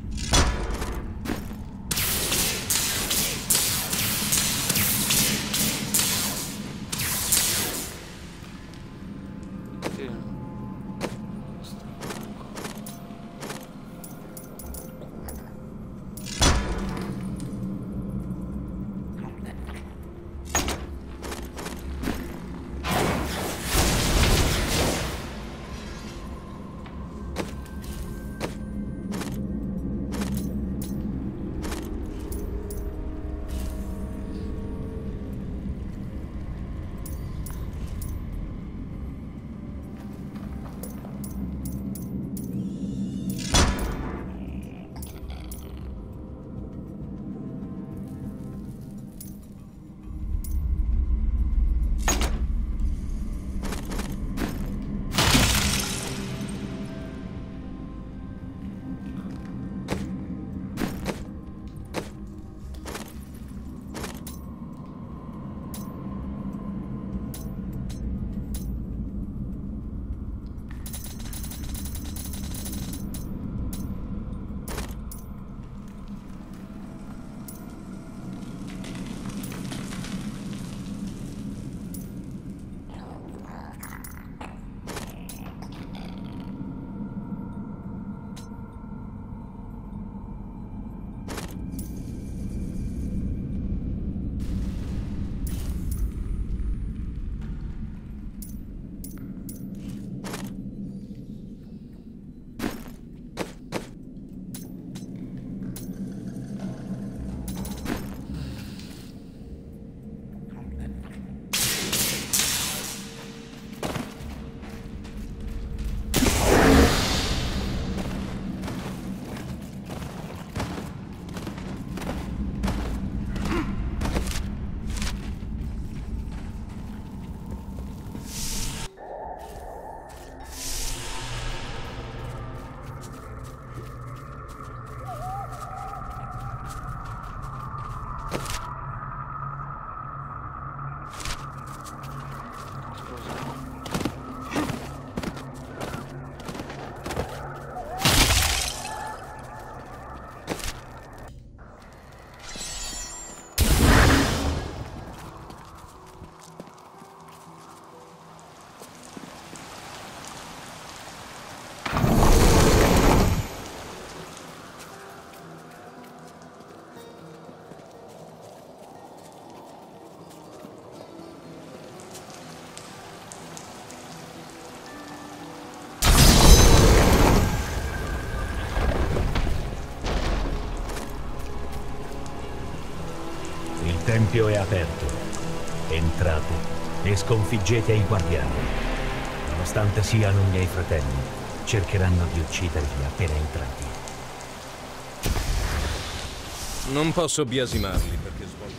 tempio è aperto. Entrate e sconfiggete i guardiani. Nonostante siano miei fratelli, cercheranno di uccidervi appena entrati. Non posso biasimarli perché svolgono.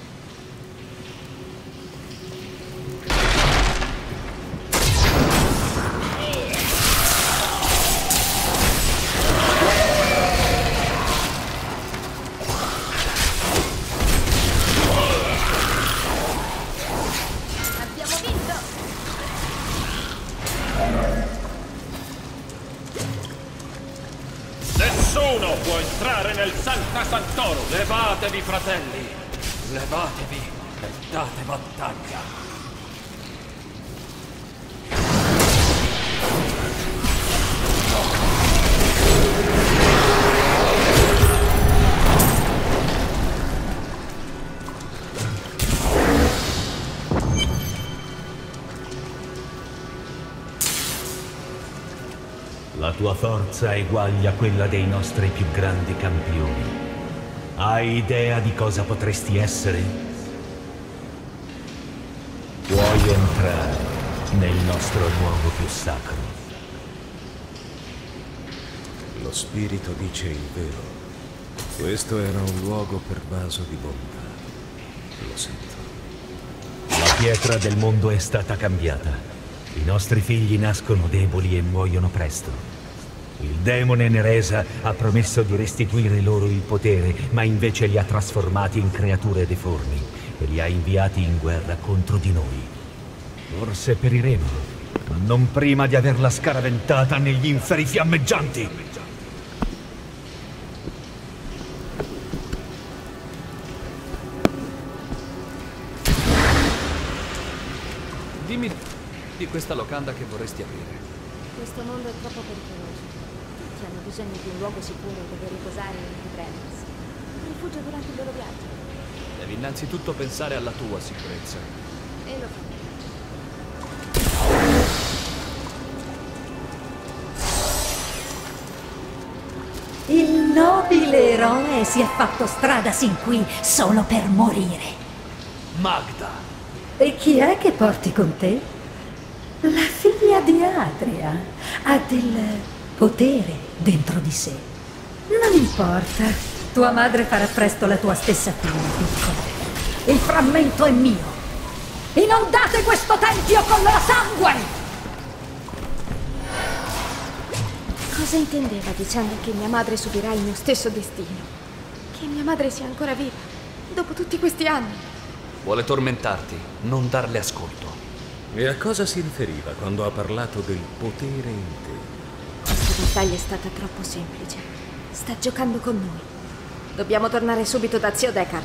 Nessuno può entrare nel Sancta Sanctorum! Levatevi, fratelli! Levatevi e date battaglia! La tua forza eguaglia quella dei nostri più grandi campioni. Hai idea di cosa potresti essere? Puoi entrare nel nostro luogo più sacro. Lo spirito dice il vero. Questo era un luogo pervaso di bontà. Lo sento. La pietra del mondo è stata cambiata. I nostri figli nascono deboli e muoiono presto. Il demone Neresa ha promesso di restituire loro il potere, ma invece li ha trasformati in creature deformi e li ha inviati in guerra contro di noi. Forse periremo, ma non prima di averla scaraventata negli inferi fiammeggianti. Dimmi di questa locanda che vorresti aprire. Questo mondo è troppo pericoloso. Tutti hanno bisogno di un luogo sicuro dove riposare e riprendersi. Un rifugio durante il loro viaggio. Devi innanzitutto pensare alla tua sicurezza. E lo farò. Il nobile eroe si è fatto strada sin qui solo per morire. Magda! E chi è che porti con te? La figlia di Adria ha del potere dentro di sé. Non importa, tua madre farà presto la tua stessa fine, piccolo. Il frammento è mio. Inondate questo tempio con loro sangue! Cosa intendeva dicendo che mia madre subirà il mio stesso destino? Che mia madre sia ancora viva, dopo tutti questi anni? Vuole tormentarti, non darle ascolto. E a cosa si riferiva quando ha parlato del potere in te? Questa battaglia è stata troppo semplice. Sta giocando con noi. Dobbiamo tornare subito da zio Deckard.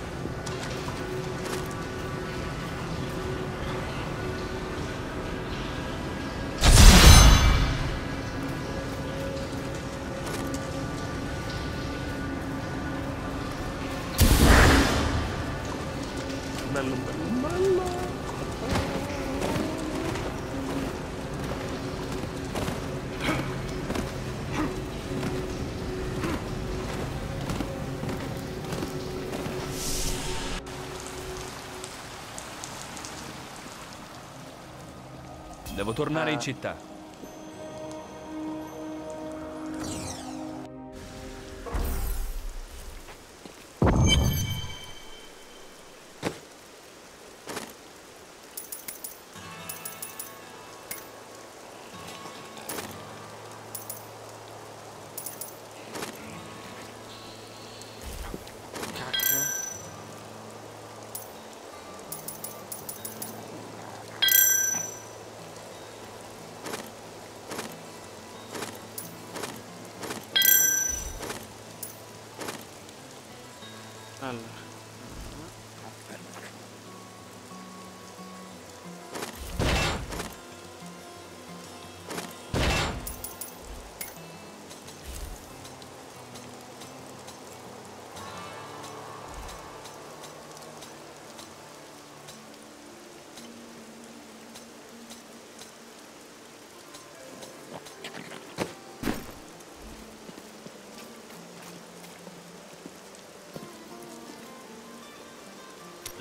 Bello, bello, bello. Devo tornare in città.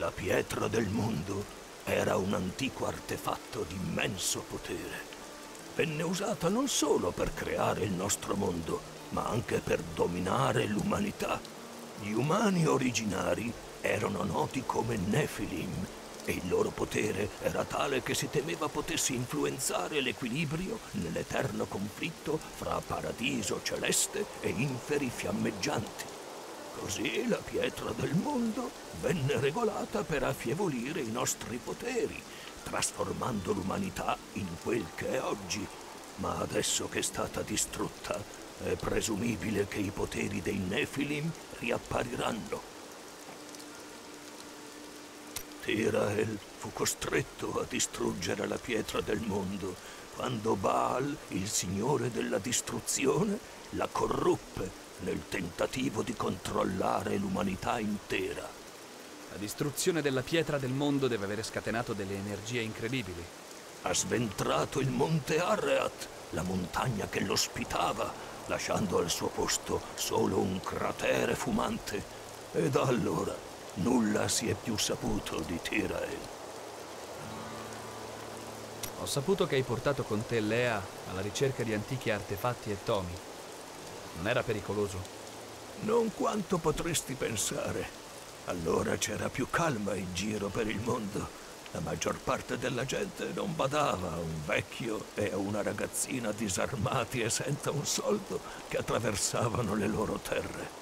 La pietra del mondo era un antico artefatto di immenso potere. Venne usata non solo per creare il nostro mondo, ma anche per dominare l'umanità. Gli umani originari erano noti come Nephilim e il loro potere era tale che si temeva potesse influenzare l'equilibrio nell'eterno conflitto fra paradiso celeste e inferi fiammeggianti. Così la pietra del mondo venne regolata per affievolire i nostri poteri, trasformando l'umanità in quel che è oggi. Ma adesso che è stata distrutta, è presumibile che i poteri dei Nephilim riappariranno. Tirael fu costretto a distruggere la pietra del mondo quando Baal, il signore della distruzione, la corruppe nel tentativo di controllare l'umanità intera. La distruzione della pietra del mondo deve avere scatenato delle energie incredibili. Ha sventrato il monte Arreat, la montagna che l'ospitava, lasciando al suo posto solo un cratere fumante. E da allora nulla si è più saputo di Tirael. Ho saputo che hai portato con te Lea alla ricerca di antichi artefatti e tomi. Non era pericoloso? Non quanto potresti pensare. Allora c'era più calma in giro per il mondo. La maggior parte della gente non badava a un vecchio e a una ragazzina disarmati e senza un soldo che attraversavano le loro terre.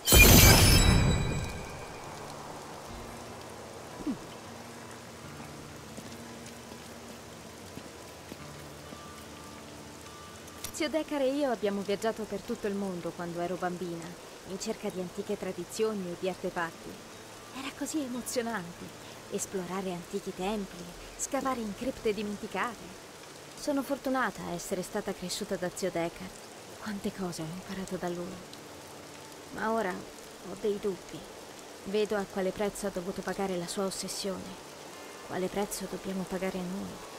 Zio Decar e io abbiamo viaggiato per tutto il mondo quando ero bambina, in cerca di antiche tradizioni e di artefatti. Era così emozionante esplorare antichi templi, scavare in cripte dimenticate. Sono fortunata a essere stata cresciuta da zio Decar. Quante cose ho imparato da lui. Ma ora ho dei dubbi. Vedo a quale prezzo ha dovuto pagare la sua ossessione. Quale prezzo dobbiamo pagare noi.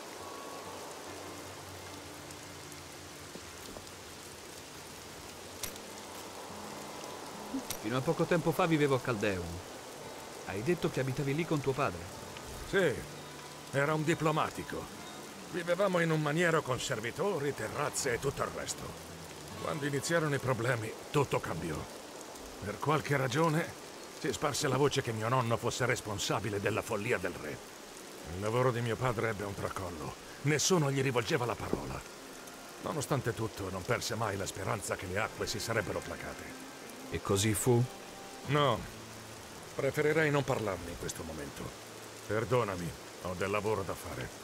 Fino a poco tempo fa vivevo a Caldeum. Hai detto che abitavi lì con tuo padre? Sì, era un diplomatico. Vivevamo in un maniero con servitori, terrazze e tutto il resto. Quando iniziarono i problemi, tutto cambiò. Per qualche ragione si sparse la voce che mio nonno fosse responsabile della follia del re. Il lavoro di mio padre ebbe un tracollo. Nessuno gli rivolgeva la parola. Nonostante tutto, non perse mai la speranza che le acque si sarebbero placate. E così fu? No, preferirei non parlarne in questo momento. Perdonami, ho del lavoro da fare.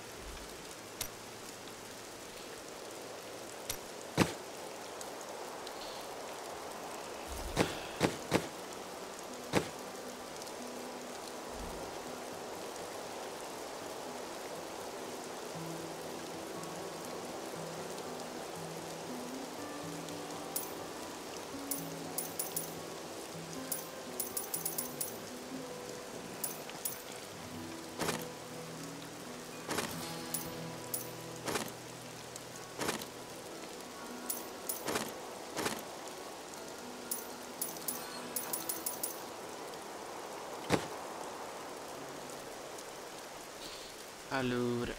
Allora.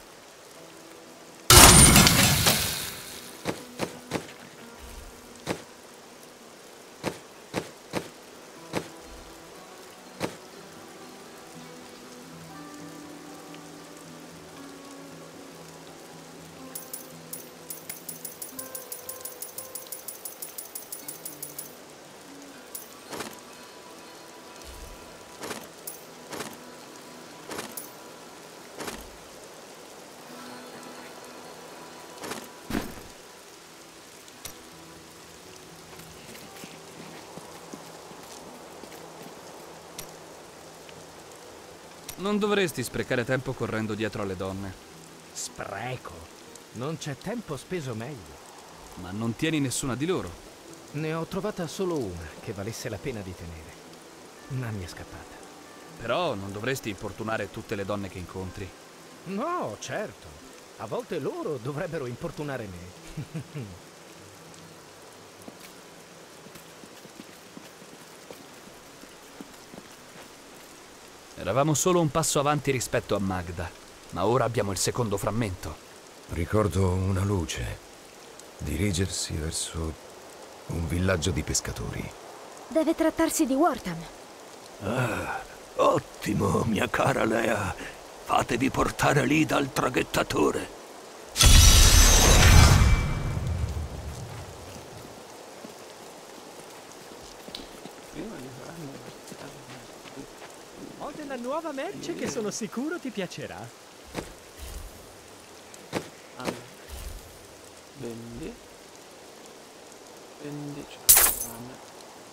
Non dovresti sprecare tempo correndo dietro alle donne. Spreco? Non c'è tempo speso meglio. Ma non tieni nessuna di loro? Ne ho trovata solo una che valesse la pena di tenere. Ma mi è scappata. Però non dovresti importunare tutte le donne che incontri. No, certo. A volte loro dovrebbero importunare me. Eravamo solo un passo avanti rispetto a Magda, ma ora abbiamo il secondo frammento. Ricordo una luce dirigersi verso un villaggio di pescatori. Deve trattarsi di Wortham. Ah, ottimo, mia cara Lea. Fatevi portare lì dal traghettatore. Ho della nuova merce che sono sicuro ti piacerà. Allora. Vendi. Vendi. C'è fame.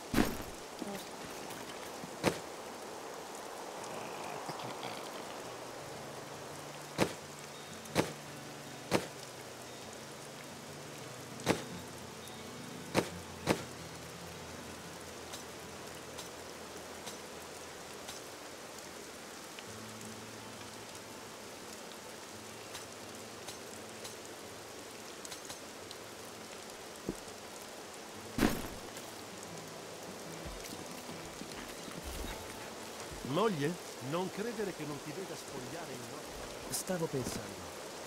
Moglie? Non credere che non ti veda spogliare il nostro... Stavo pensando.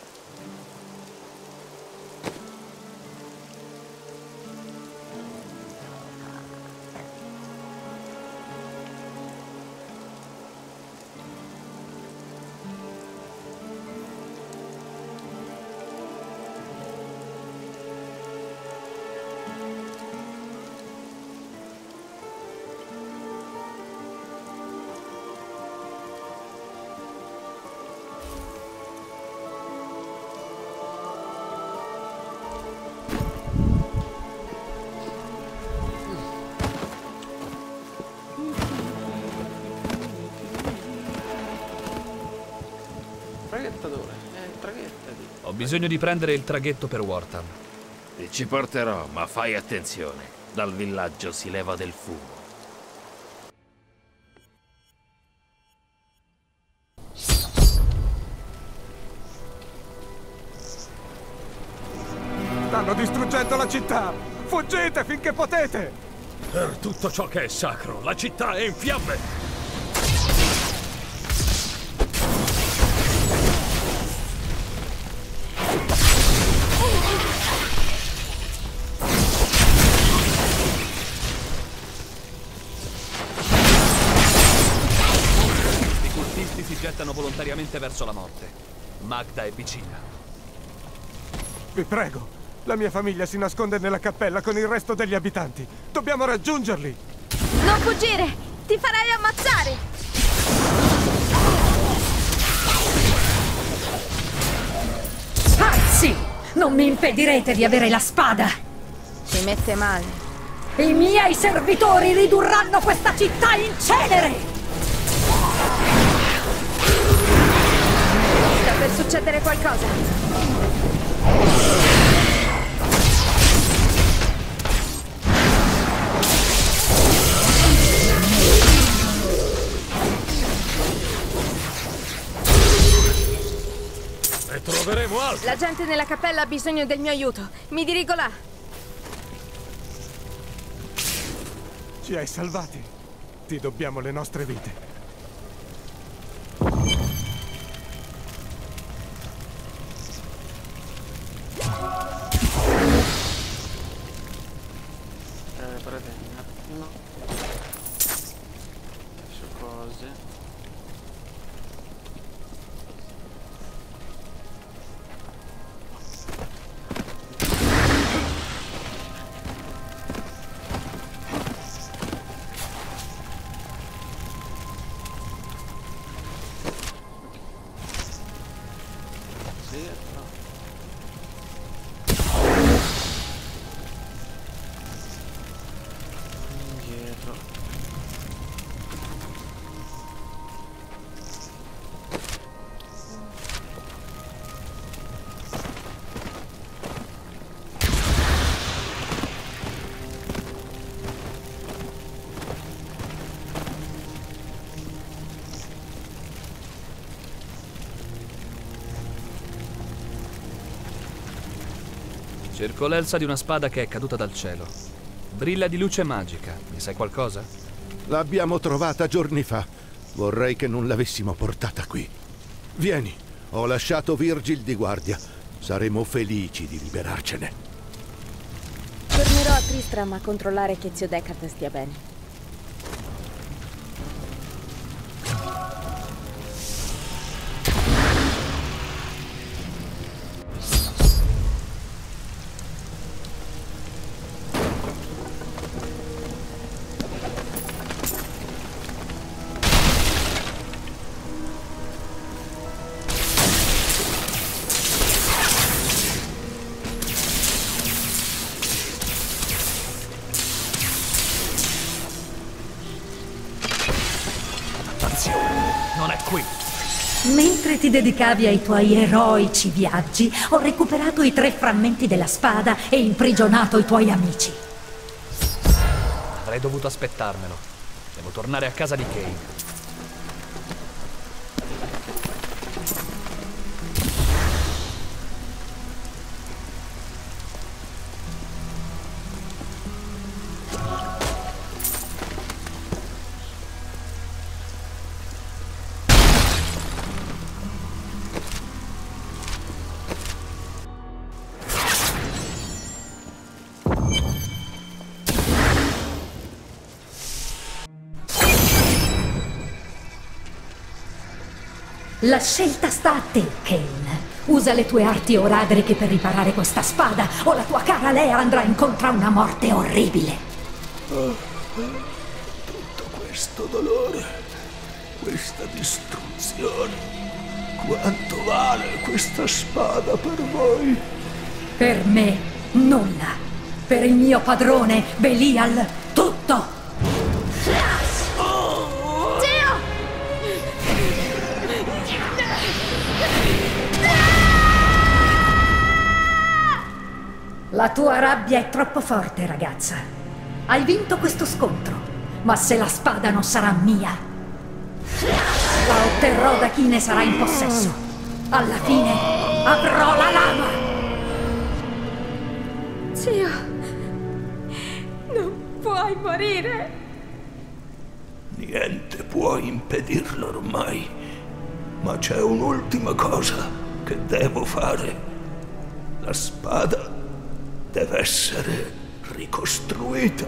Ho bisogno di prendere il traghetto per Wortham. E ci porterò, ma fai attenzione. Dal villaggio si leva del fumo. Stanno distruggendo la città! Fuggite finché potete! Per tutto ciò che è sacro, la città è in fiamme! Gettano volontariamente verso la morte. Magda è vicina. Vi prego, la mia famiglia si nasconde nella cappella con il resto degli abitanti. Dobbiamo raggiungerli. Non fuggire! Ti farai ammazzare! Pazzi! Non mi impedirete di avere la spada! Ci mette male. I miei servitori ridurranno questa città in cenere! Sta per succedere qualcosa. Ne troveremo altro. La gente nella cappella ha bisogno del mio aiuto. Mi dirigo là. Ci hai salvati. Ti dobbiamo le nostre vite. Cerco l'elsa di una spada che è caduta dal cielo. Brilla di luce magica. Ne sai qualcosa? L'abbiamo trovata giorni fa. Vorrei che non l'avessimo portata qui. Vieni, ho lasciato Virgil di guardia. Saremo felici di liberarcene. Tornerò a Tristram a controllare che zio Deckard stia bene. Non è qui. Mentre ti dedicavi ai tuoi eroici viaggi, ho recuperato i tre frammenti della spada e imprigionato i tuoi amici. Avrei dovuto aspettarmelo. Devo tornare a casa di Kain. La scelta sta a te, Kain. Usa le tue arti oradriche per riparare questa spada, o la tua cara Lea andrà incontro a una morte orribile. Oh, tutto questo dolore, questa distruzione. Quanto vale questa spada per voi? Per me, nulla. Per il mio padrone, Belial, tutto. La tua rabbia è troppo forte, ragazza. Hai vinto questo scontro, ma se la spada non sarà mia, la otterrò da chi ne sarà in possesso. Alla fine avrò la lama. Zio, non puoi morire. Niente può impedirlo ormai, ma c'è un'ultima cosa che devo fare. La spada deve essere ricostruita.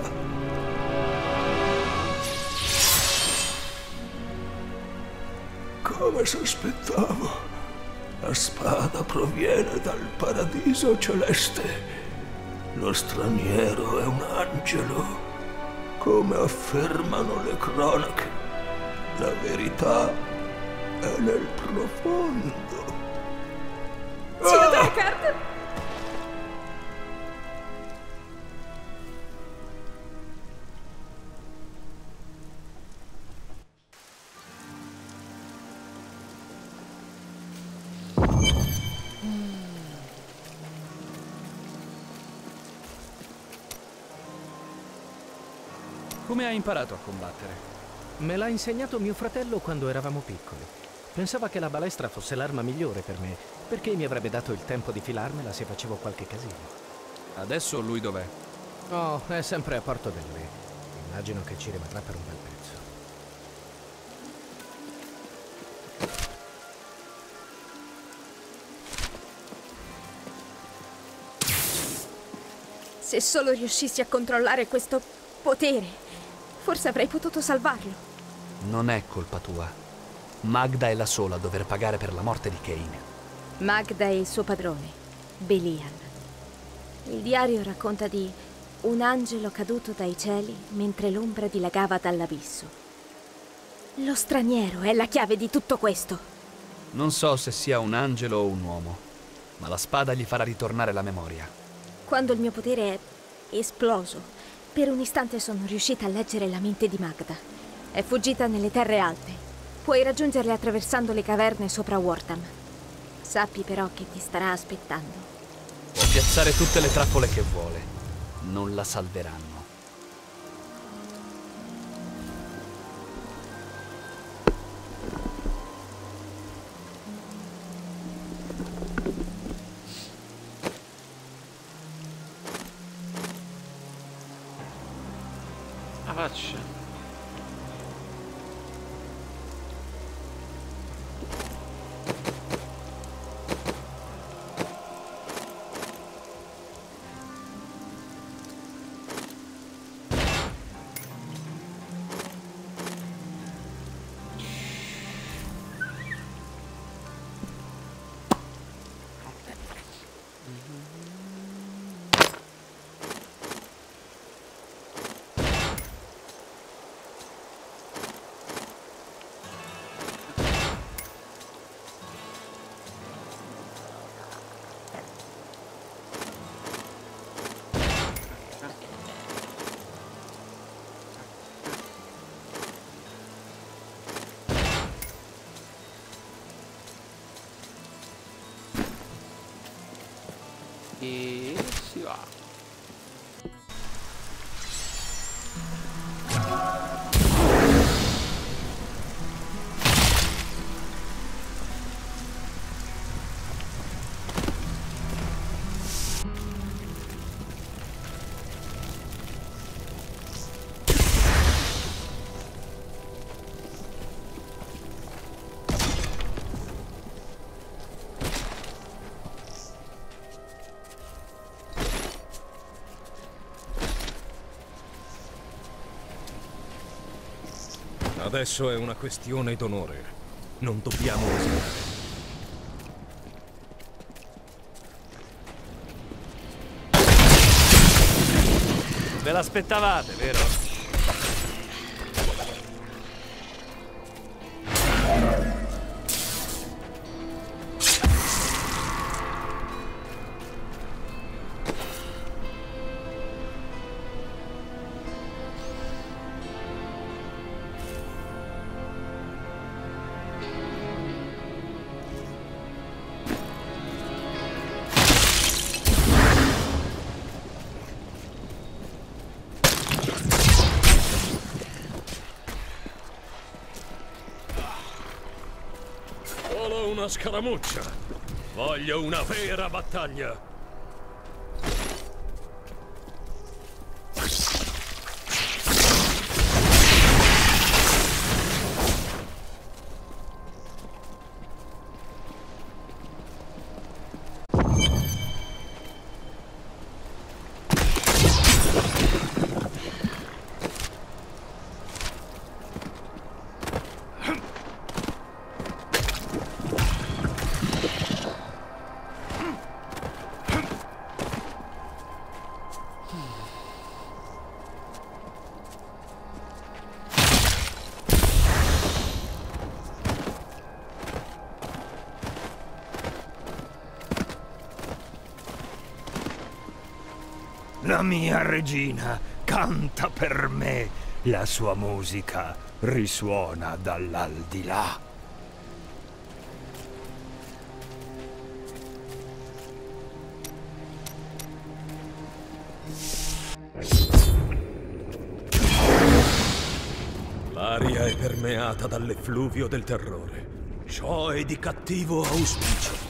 Come sospettavo, la spada proviene dal paradiso celeste. Lo straniero è un angelo, come affermano le cronache. La verità è nel profondo. Zio Deckard! Come hai imparato a combattere? Me l'ha insegnato mio fratello quando eravamo piccoli. Pensava che la balestra fosse l'arma migliore per me, perché mi avrebbe dato il tempo di filarmela se facevo qualche casino. Adesso lui dov'è? Oh, è sempre a Porto del Re. Immagino che ci rimarrà per un bel pezzo. Se solo riuscissi a controllare questo potere, forse avrei potuto salvarlo. Non è colpa tua. Magda è la sola a dover pagare per la morte di Kain. Magda e il suo padrone, Belial. Il diario racconta di un angelo caduto dai cieli mentre l'ombra dilagava dall'abisso. Lo straniero è la chiave di tutto questo. Non so se sia un angelo o un uomo, ma la spada gli farà ritornare la memoria. Quando il mio potere è esploso, per un istante sono riuscita a leggere la mente di Magda. È fuggita nelle terre alte. Puoi raggiungerle attraversando le caverne sopra Wortham. Sappi però che ti starà aspettando. Può piazzare tutte le trappole che vuole. Non la salveranno. Ah, faccia. E si va. Adesso è una questione d'onore. Non dobbiamo esitare. Ve l'aspettavate, vero? Solo una scaramuccia. Voglio una vera battaglia. La mia regina canta per me, la sua musica risuona dall'aldilà. L'aria è permeata dall'effluvio del terrore. Ciò è di cattivo auspicio.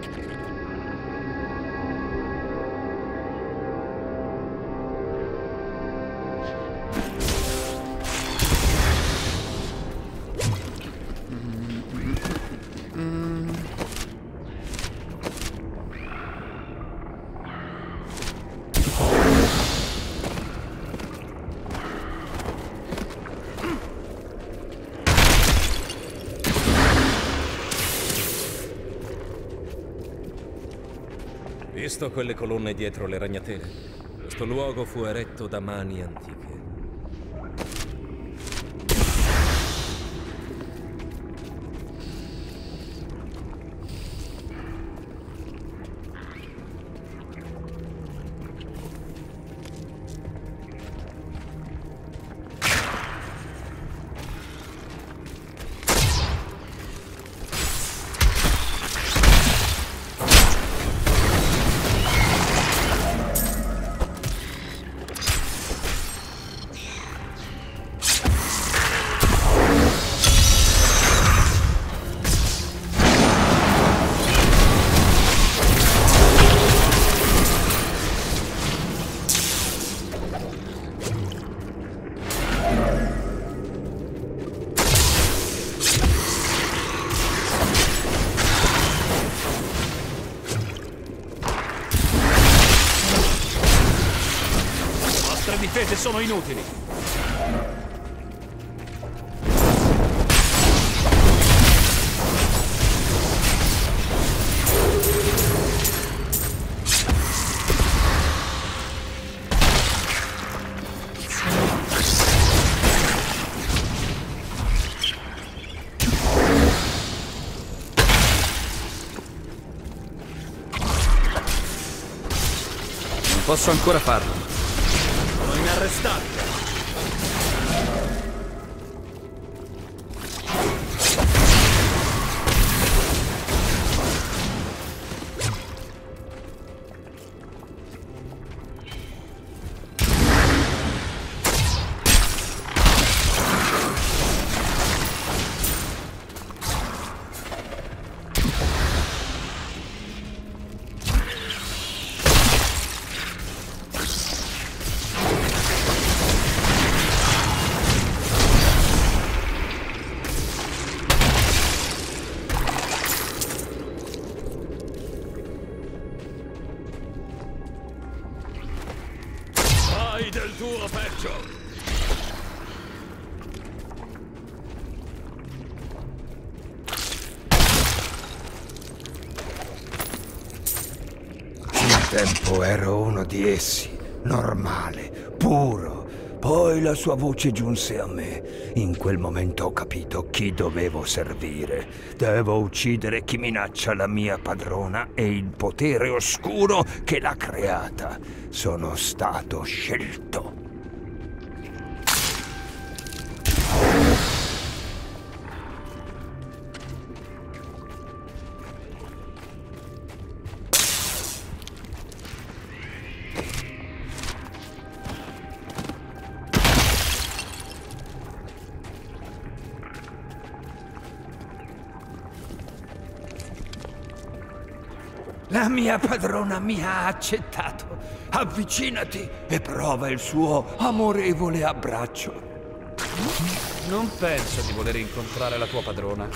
Visto quelle colonne dietro le ragnatele? Questo luogo fu eretto da mani antiche. Difese sono inutili. Non posso ancora farlo. Inarrestabile. Del tuo peggio. Un tempo ero uno di essi, normale, puro. Poi la sua voce giunse a me. In quel momento ho capito chi dovevo servire. Devo uccidere chi minaccia la mia padrona e il potere oscuro che l'ha creata. Sono stato scelto. La mia padrona mi ha accettato. Avvicinati e prova il suo amorevole abbraccio. Non penso di voler incontrare la tua padrona.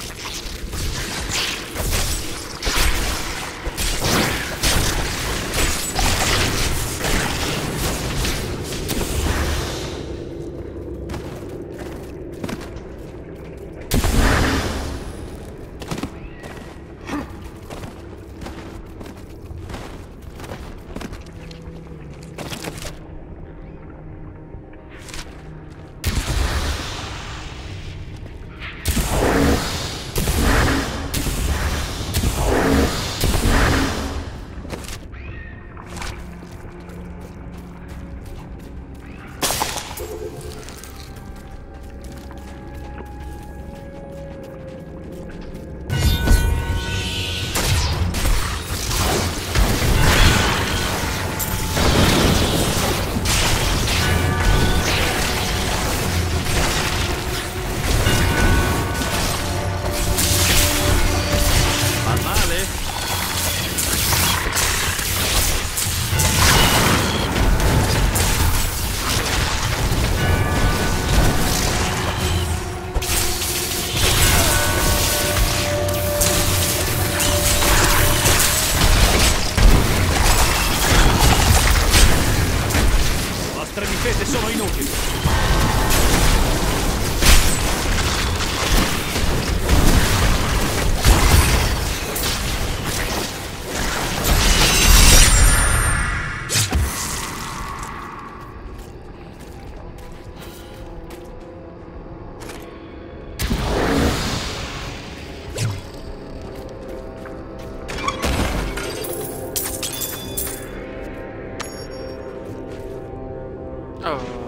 Oh.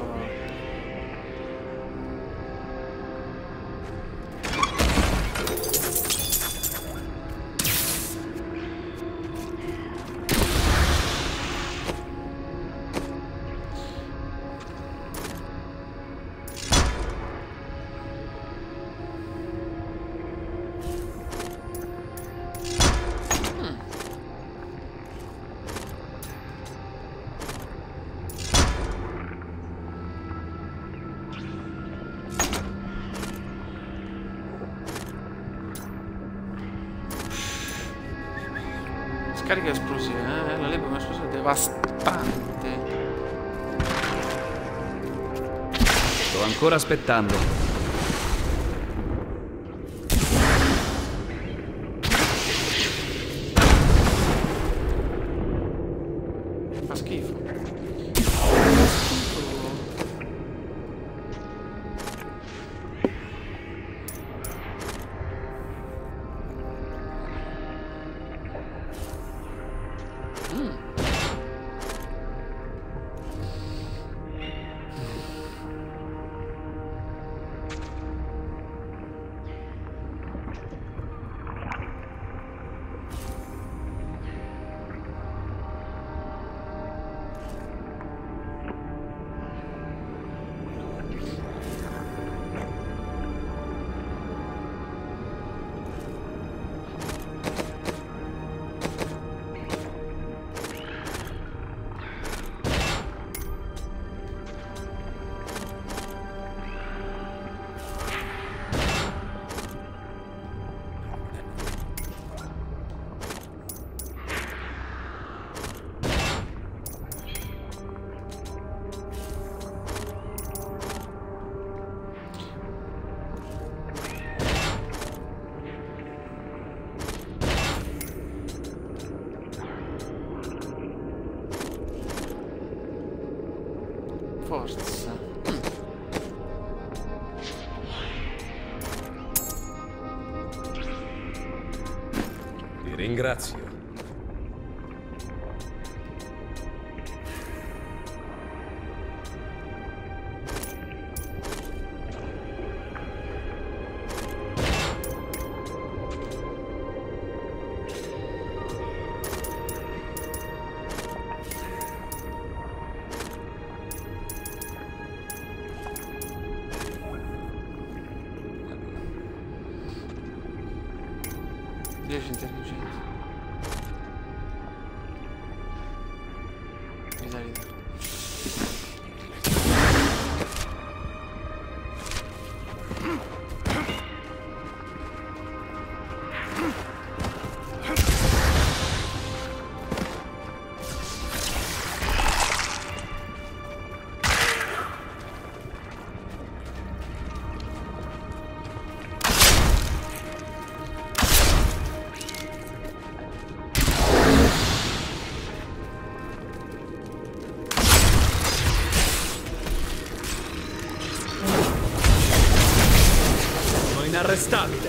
Scarica esplosiva, eh? La leva è un'esplosione devastante. Sto ancora aspettando. Fa schifo. Forza. Ti ringrazio. dieci intelligenza. Vitalità. Inarrestabile.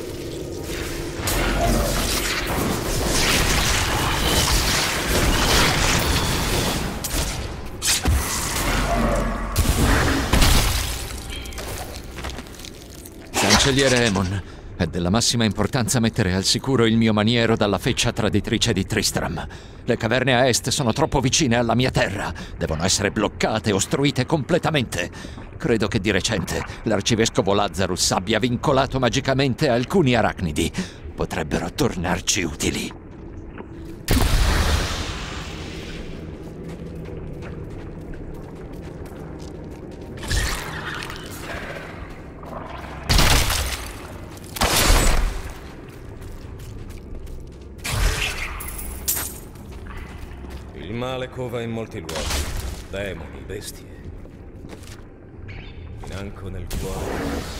Cancelliere Emon, è della massima importanza mettere al sicuro il mio maniero dalla feccia traditrice di Tristram. Le caverne a est sono troppo vicine alla mia terra. Devono essere bloccate, ostruite completamente. Credo che di recente l'arcivescovo Lazarus abbia vincolato magicamente alcuni arachnidi. Potrebbero tornarci utili. Il male cova in molti luoghi. Demoni, bestie. Financo nel cuore.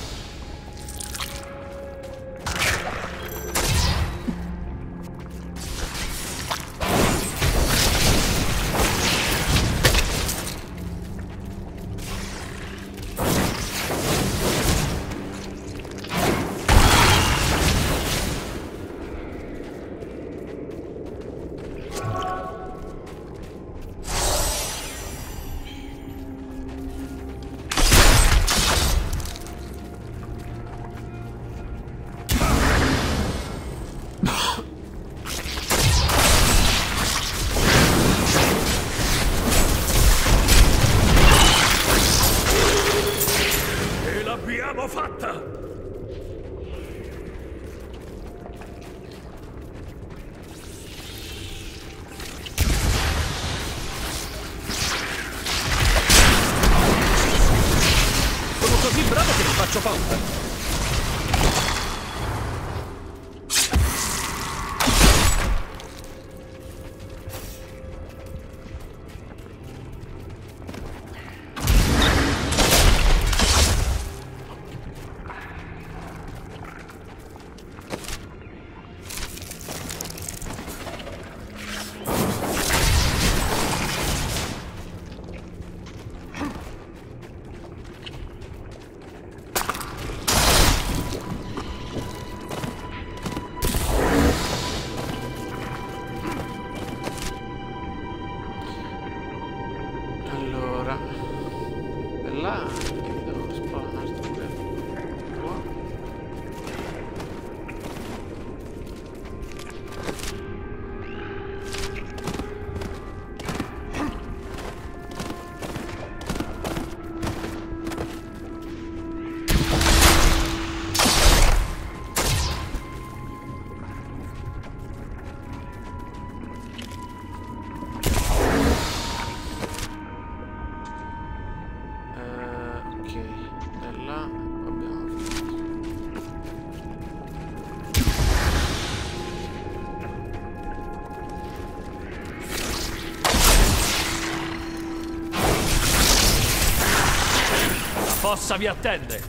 fossa vi attende.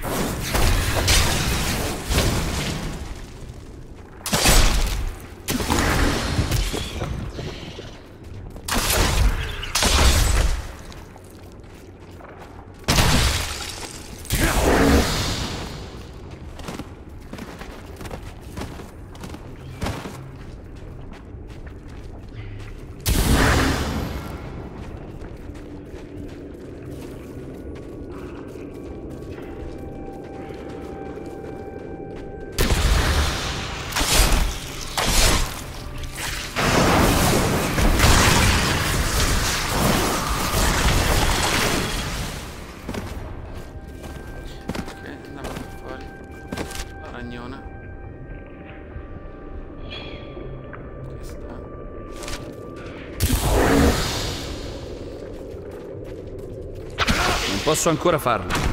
Posso ancora farlo.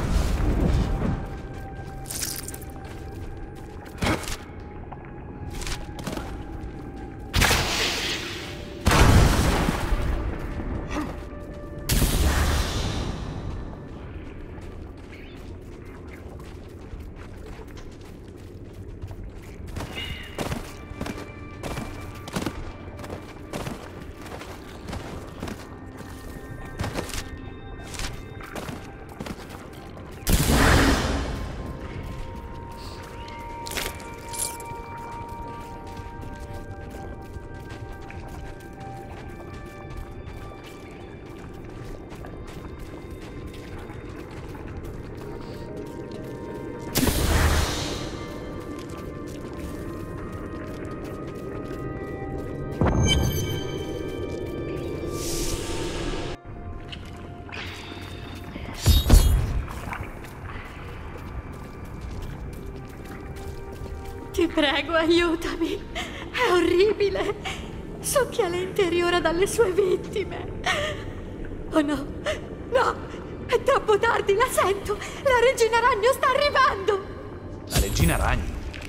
Ti prego, aiutami. È orribile. Succhia l'interiore dalle sue vittime. Oh no, no, è troppo tardi, la sento. La regina ragno sta arrivando. La regina ragno?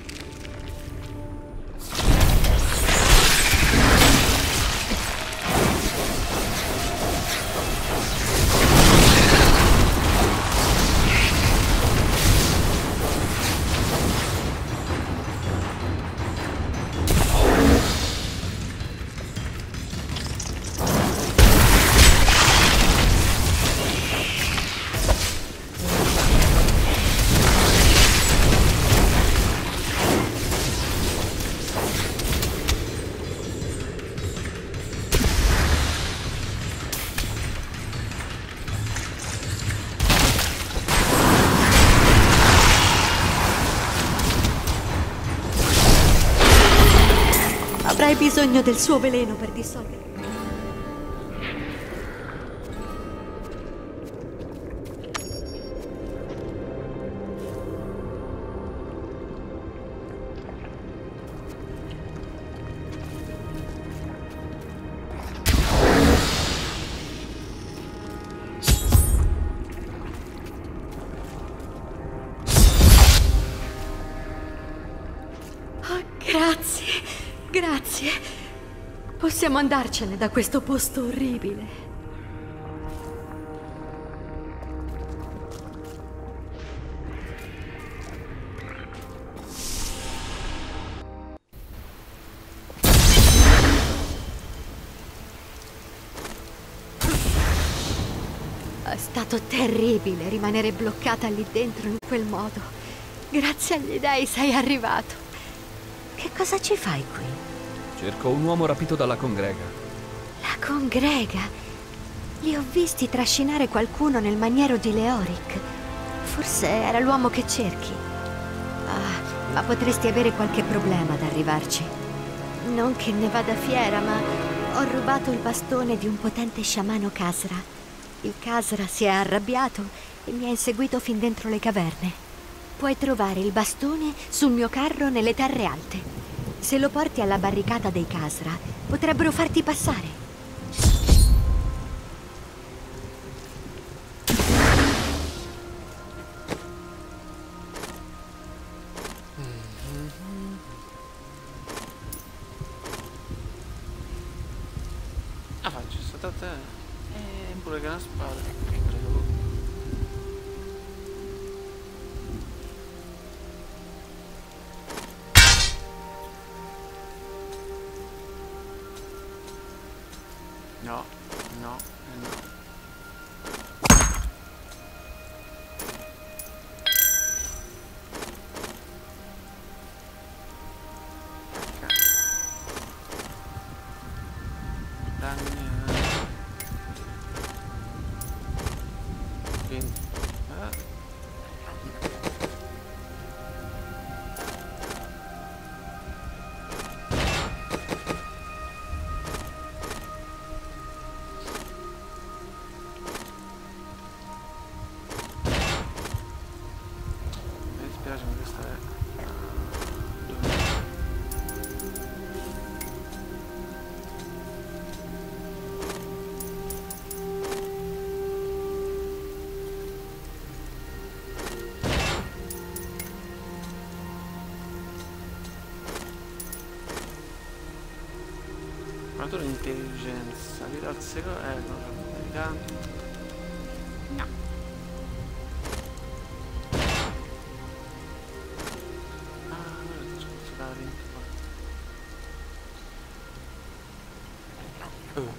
Avrai bisogno del suo veleno per dissolvere. Oh, grazie. Grazie. Possiamo andarcene da questo posto orribile. È stato terribile rimanere bloccata lì dentro in quel modo. Grazie agli dei sei arrivato. Che cosa ci fai qui? Cerco un uomo rapito dalla congrega. La congrega? Li ho visti trascinare qualcuno nel maniero di Leoric. Forse era l'uomo che cerchi. Ah, ma potresti avere qualche problema ad arrivarci. Non che ne vada fiera, ma ho rubato il bastone di un potente sciamano Khazra. Il Khazra si è arrabbiato e mi ha inseguito fin dentro le caverne. Puoi trovare il bastone sul mio carro nelle terre alte. Se lo porti alla barricata dei Khazra, potrebbero farti passare. Ah, faccio stata te. E pure che una spada. Prego. No, no, no. Armatura intelligenza, tira al secondo. Eh, no, americano. No. Ah, no, ci posso dare venti qua. Uh.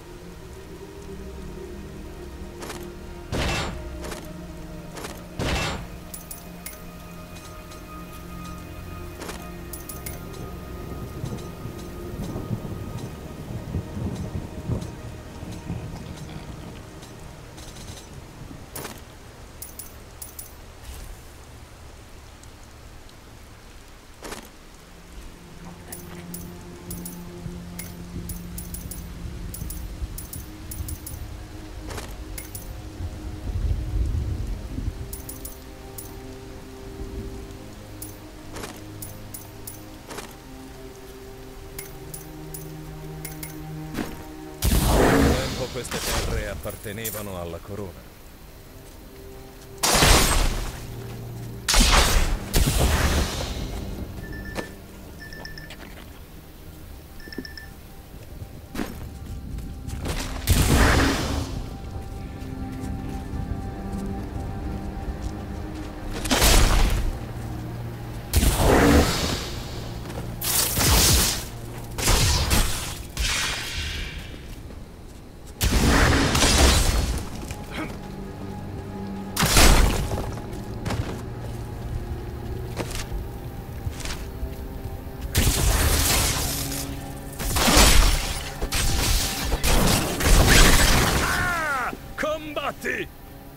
Queste terre appartenevano alla corona. Combatti!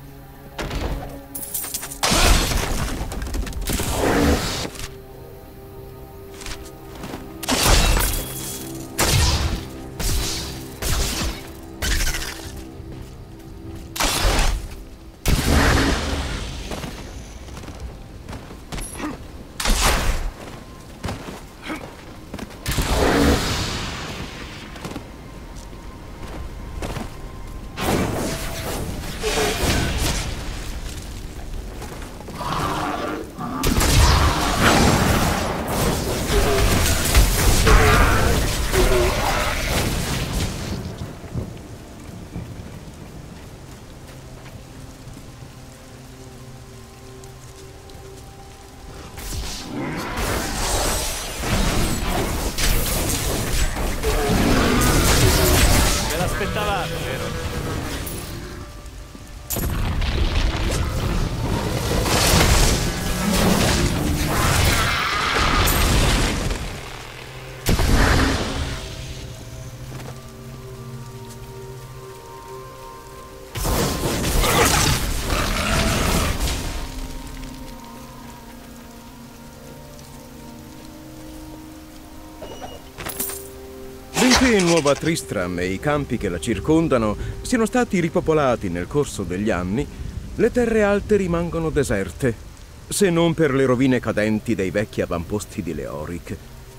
Benché Nuova Tristram e i campi che la circondano siano stati ripopolati nel corso degli anni, le terre alte rimangono deserte, se non per le rovine cadenti dei vecchi avamposti di Leoric.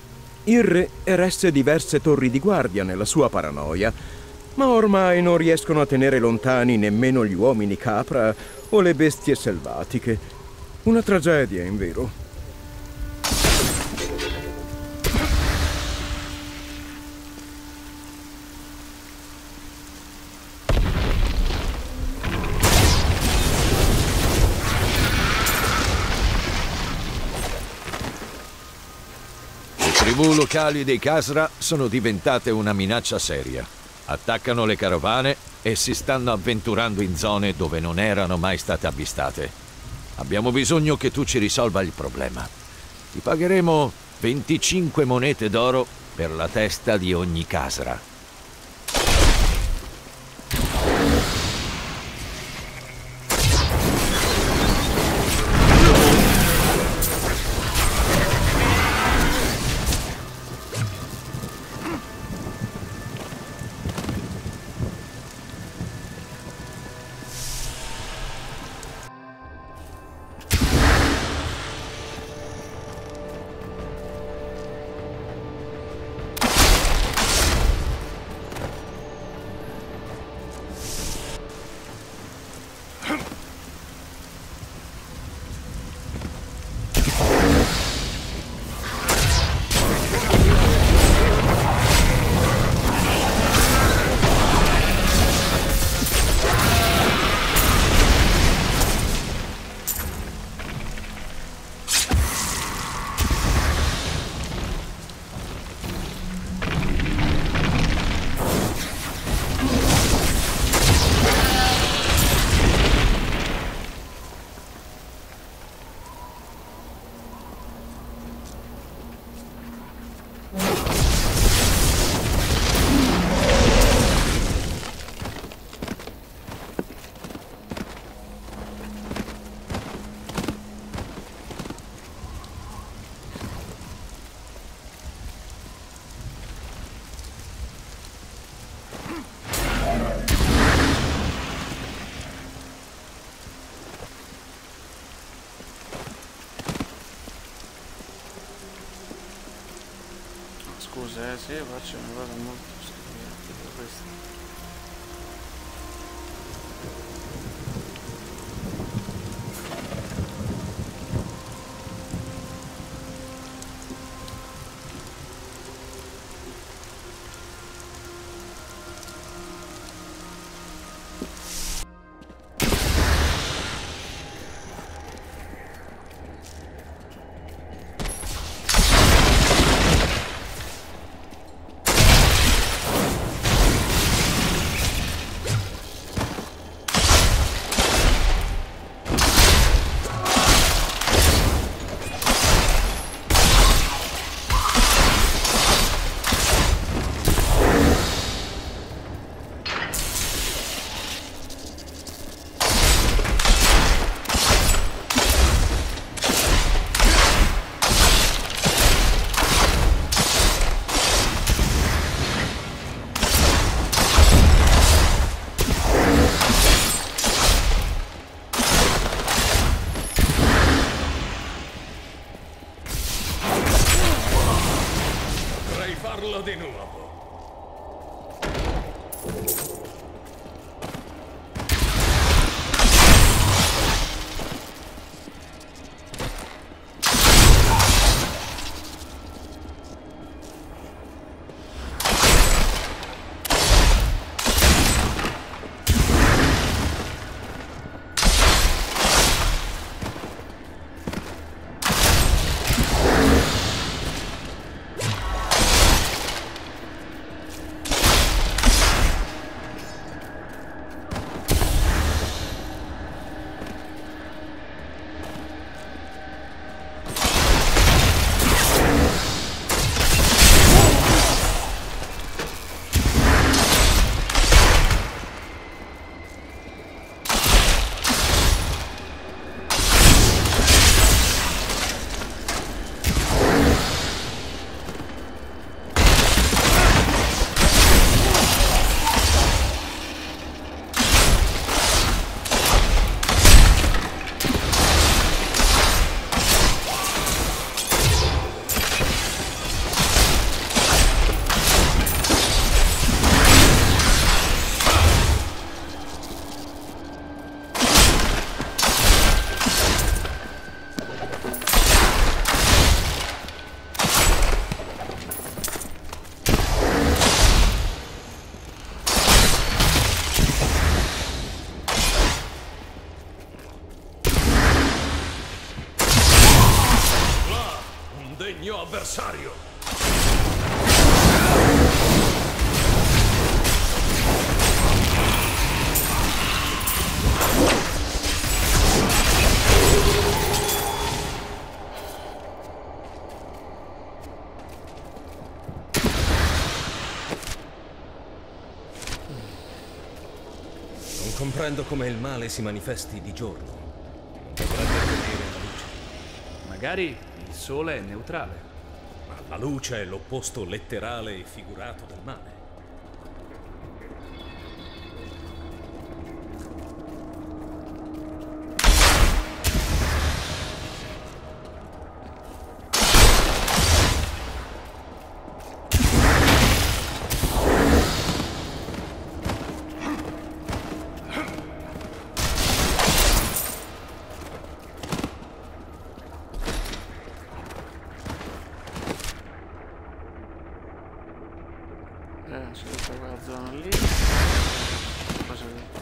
Il re eresse diverse torri di guardia nella sua paranoia, ma ormai non riescono a tenere lontani nemmeno gli uomini capra o le bestie selvatiche. Una tragedia, invero. Le tribù locali dei Khazra sono diventate una minaccia seria. Attaccano le carovane e si stanno avventurando in zone dove non erano mai state avvistate. Abbiamo bisogno che tu ci risolva il problema. Ti pagheremo venticinque monete d'oro per la testa di ogni Khasra. Scusa, eh, sì, faccio una cosa molto stupida questa. Di nuovo. Degno avversario. comprendo come il male si manifesti di giorno. Dovrebbe venire la luce. Magari il sole è neutrale. Ma la luce è l'opposto letterale e figurato del male. C'è quella zona lì. Cosa lì?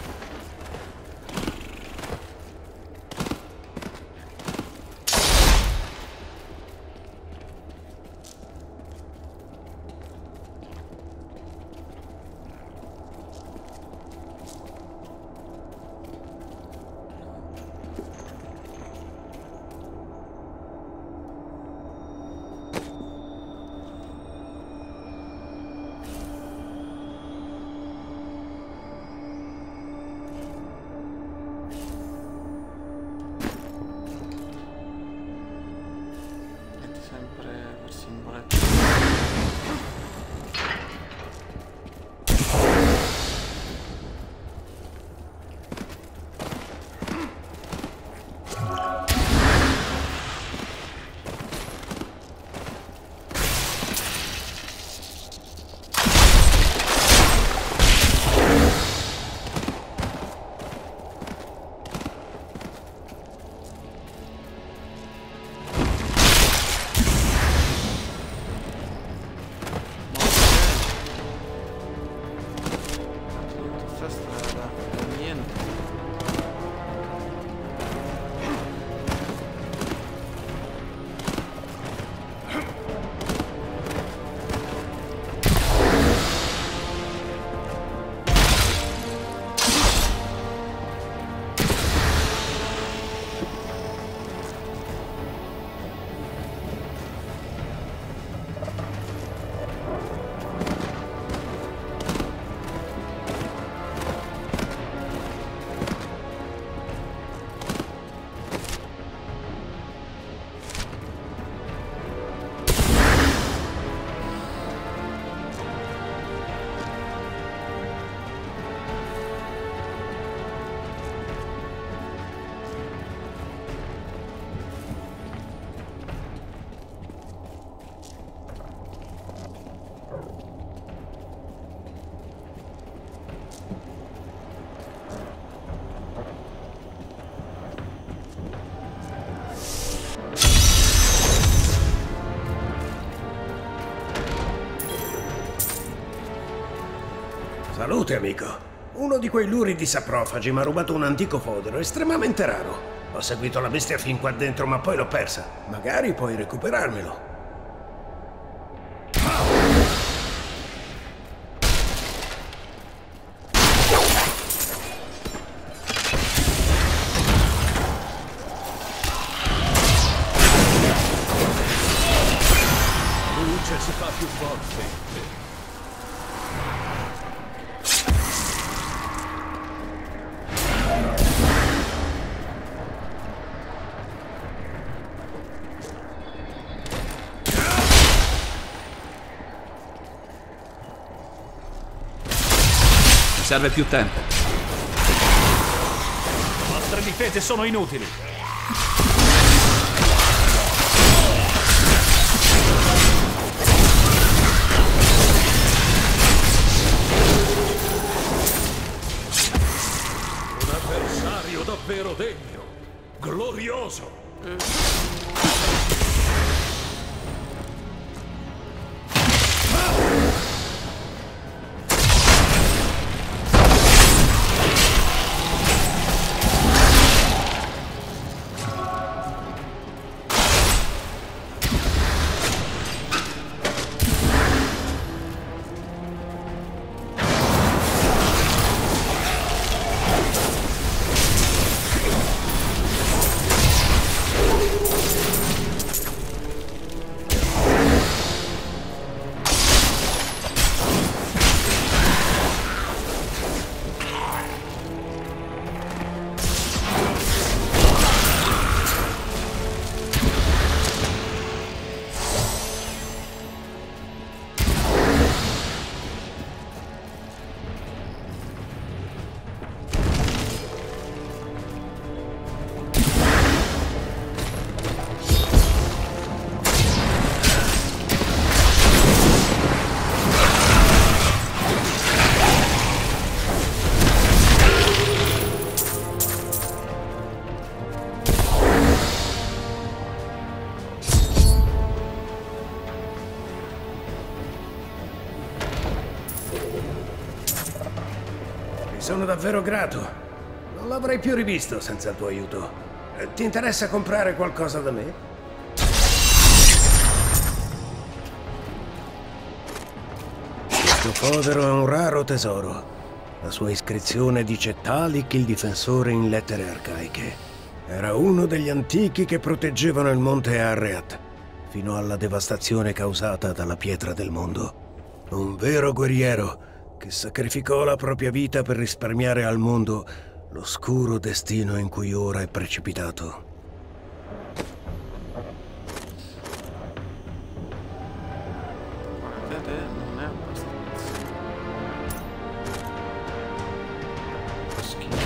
Salute, amico. Uno di quei luridi saprofagi mi ha rubato un antico fodero estremamente raro. Ho seguito la bestia fin qua dentro, ma poi l'ho persa. Magari puoi recuperarmelo. La luce si fa più forte. Serve più tempo. Le vostre difese sono inutili. Un avversario davvero degno, glorioso. sono davvero grato. Non l'avrei più rivisto senza il tuo aiuto. Eh, Ti interessa comprare qualcosa da me? Questo fodero è un raro tesoro. La sua iscrizione dice Talik il difensore in lettere arcaiche. Era uno degli antichi che proteggevano il monte Arreat, fino alla devastazione causata dalla pietra del mondo. Un vero guerriero che sacrificò la propria vita per risparmiare al mondo l'oscuro destino in cui ora è precipitato. Guardate, non è abbastanza. Fa schifo.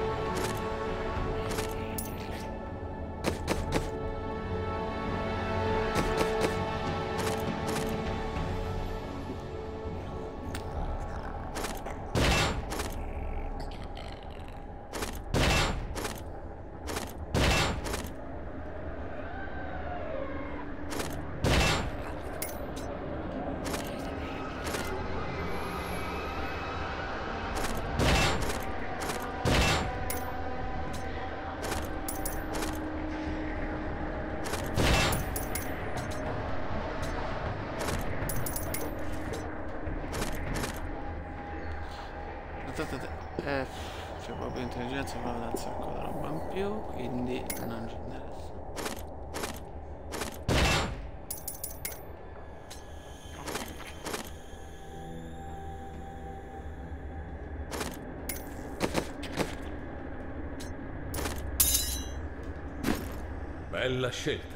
Eh, c'è proprio intelligenza, ma da un sacco di roba in più, quindi non ci interessa. Bella scelta.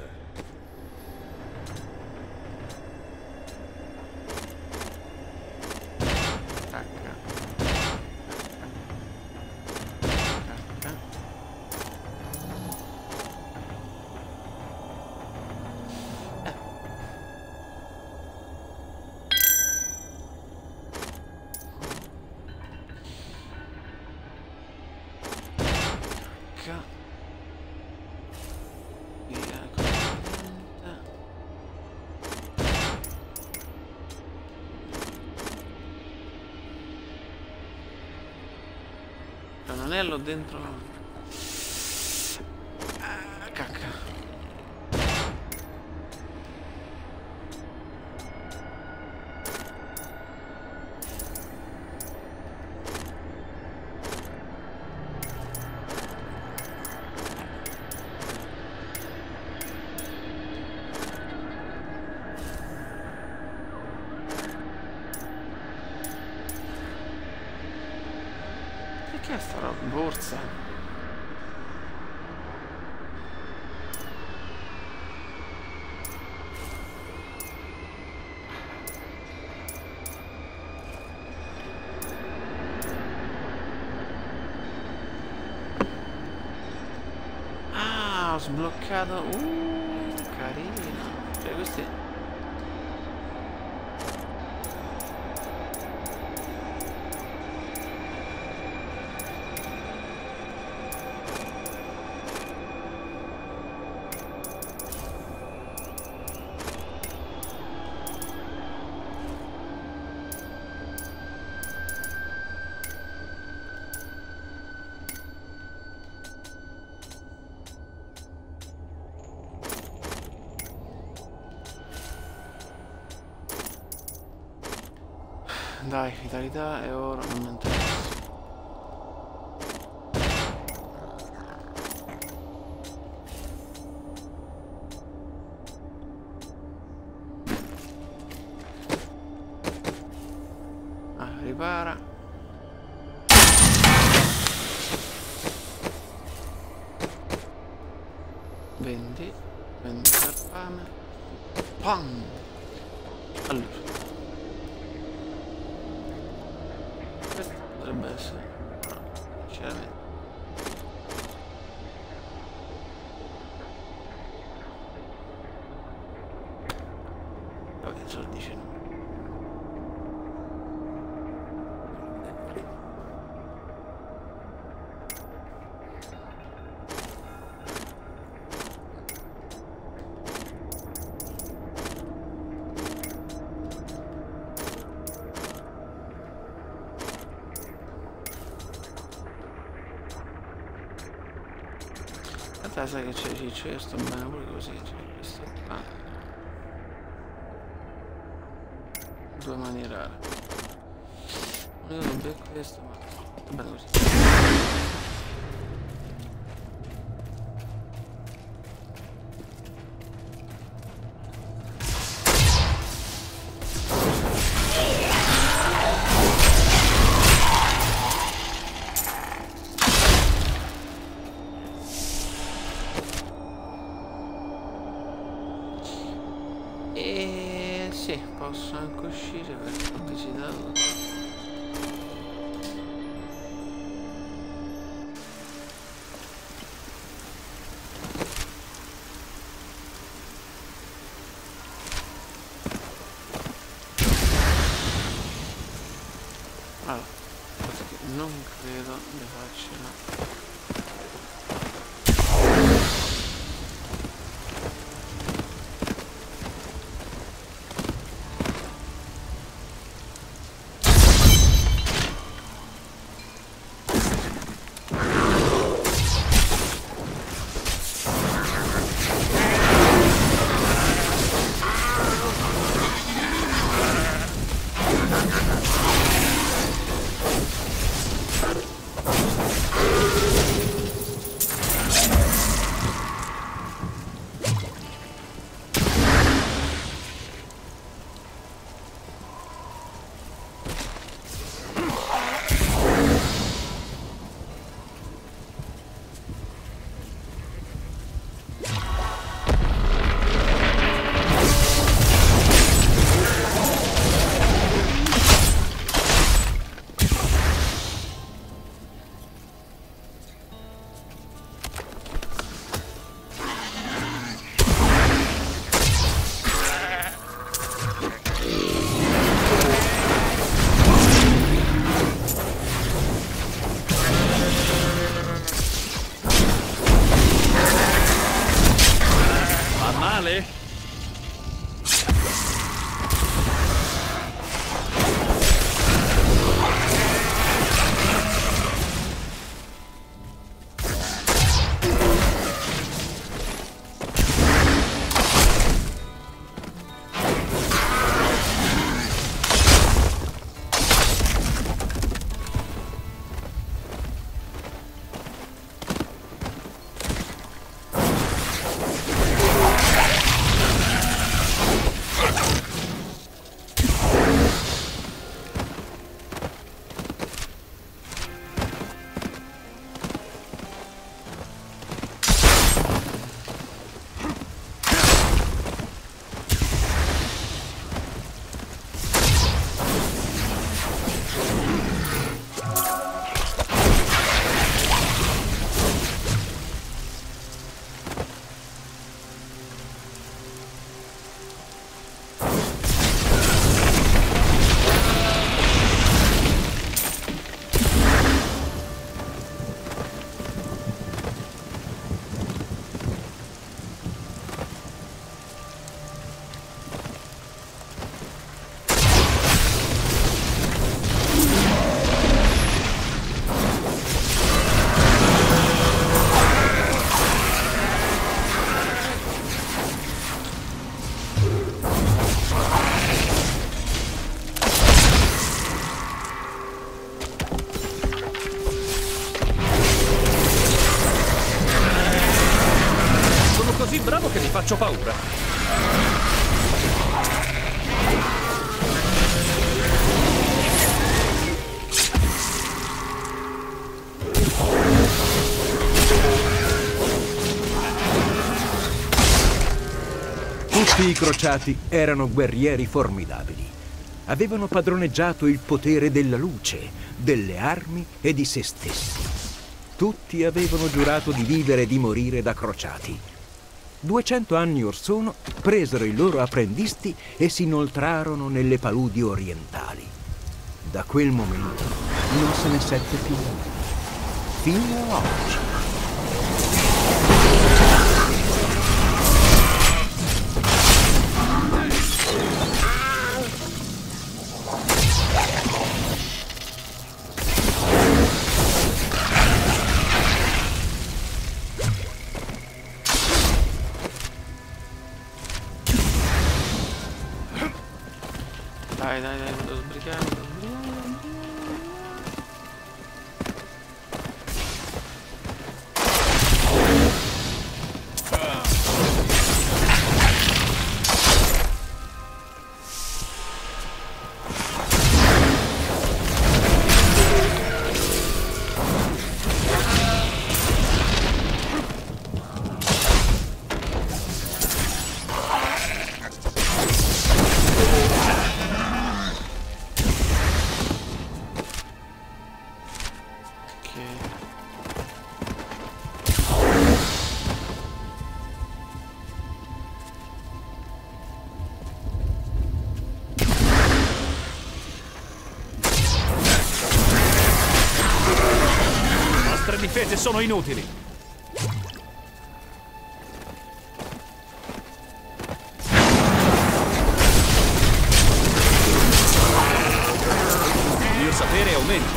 L'anello dentro. Ah, cacca. Che è sta roba? Borsa? Ah, ho sbloccato. Uh, carino. Cioè questi. Dai, vitalità e oro non mi interessa. Ah, ripara. Vendi, vendi per fame. Pam! Allora. Questo potrebbe essere, no, sinceramente. Vabbè, solo dice no. realtà sai che c'è Ciccio, io sto bene pure così, cioè questo qua. Due mani rare. Io non vedo questo, ma sto bene così. Posso anche uscire per pubblicità. Allora, cosa che non credo ne faccia. Faccio paura. Tutti i crociati erano guerrieri formidabili. Avevano padroneggiato il potere della luce, delle armi e di se stessi. Tutti avevano giurato di vivere e di morire da crociati. Duecento anni or sono presero i loro apprendisti e si inoltrarono nelle paludi orientali. Da quel momento non se ne sette più nulla. Fino a oggi. Dai, dai, dai, devo sbrigare, devo sbrigare. Difese sono inutili. Il mio sapere aumenta.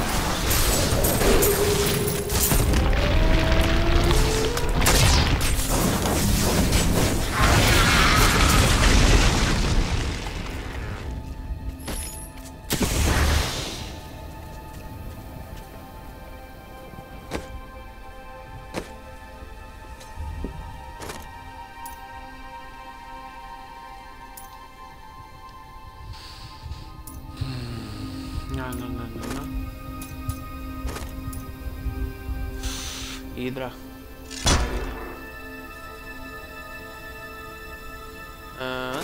No, no, no, no, no. Idra. Uh,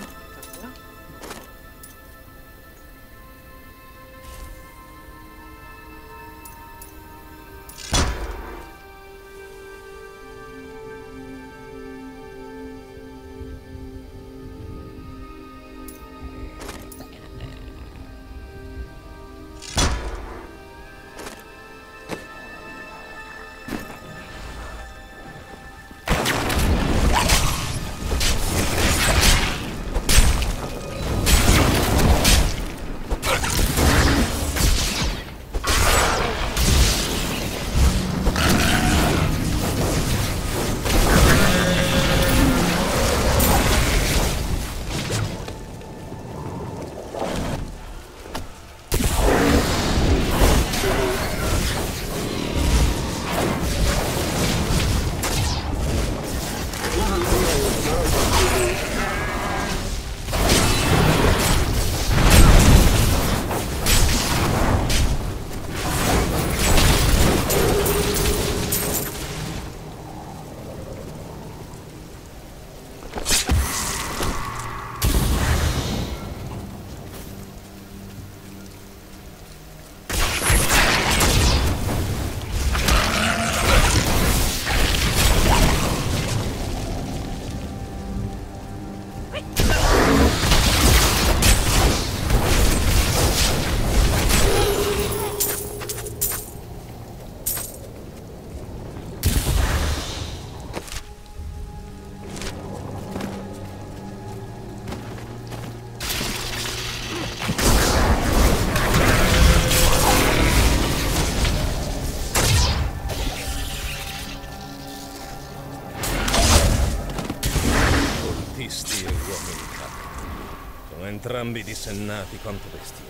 Entrambi dissennati quanto bestie.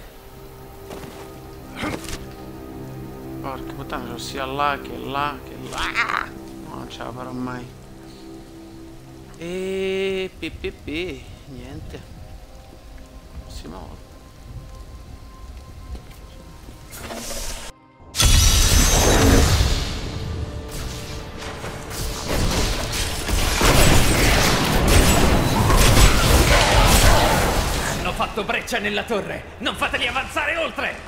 Porca puttana, c'ho sia là che là che là. No, non ce la farò mai. E ppp, niente. Prossima volta. Ho fatto breccia nella torre! Non fateli avanzare oltre!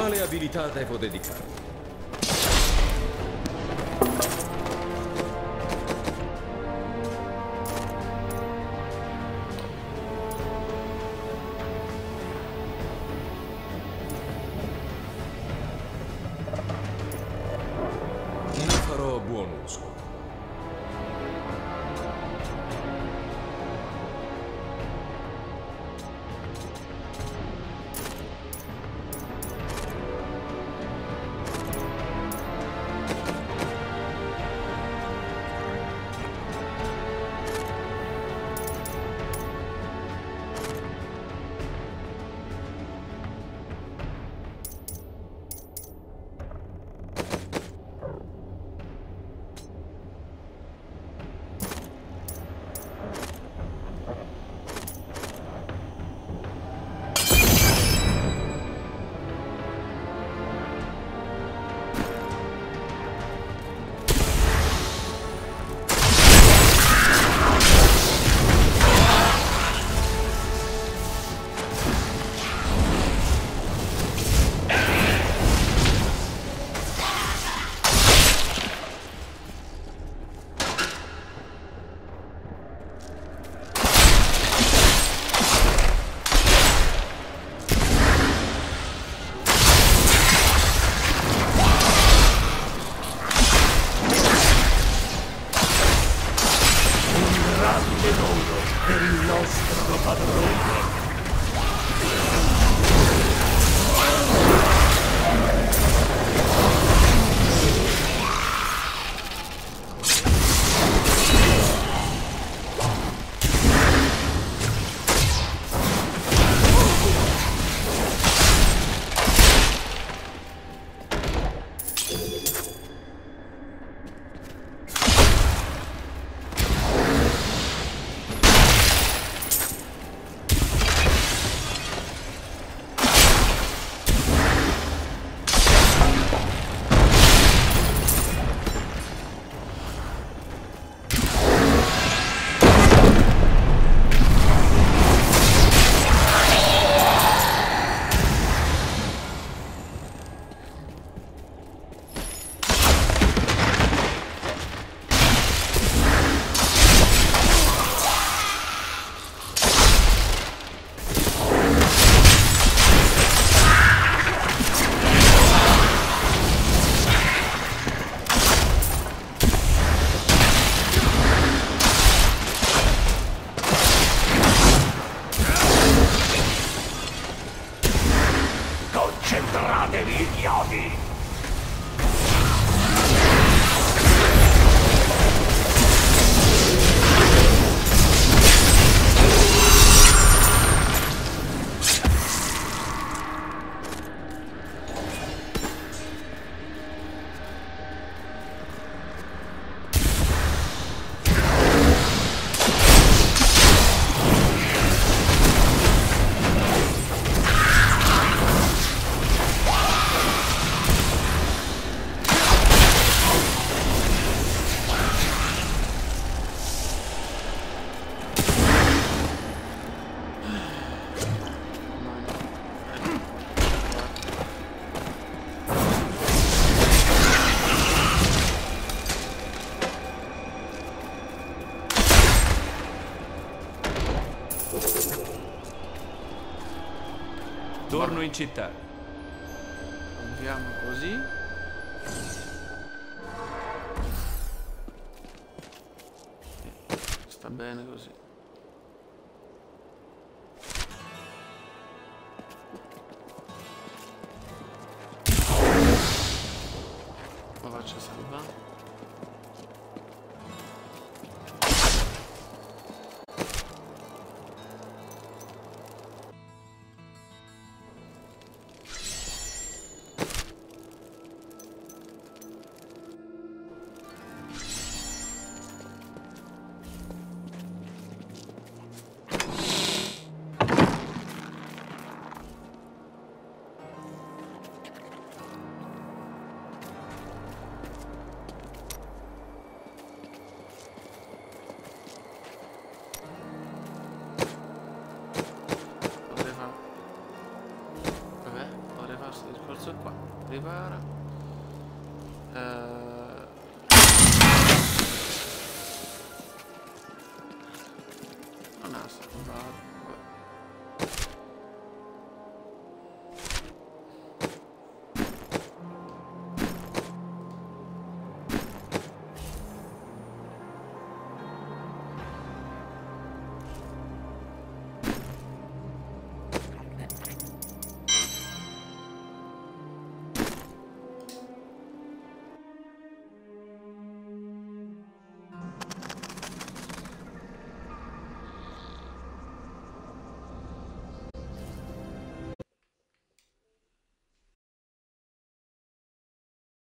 quale abilità devo dedicarmi? Ne farò buon uso. Concentratevi, idioti! Torno in città. Andiamo così. Sta bene così. Lo faccio salvare. cara. Eh... Non ha salvato.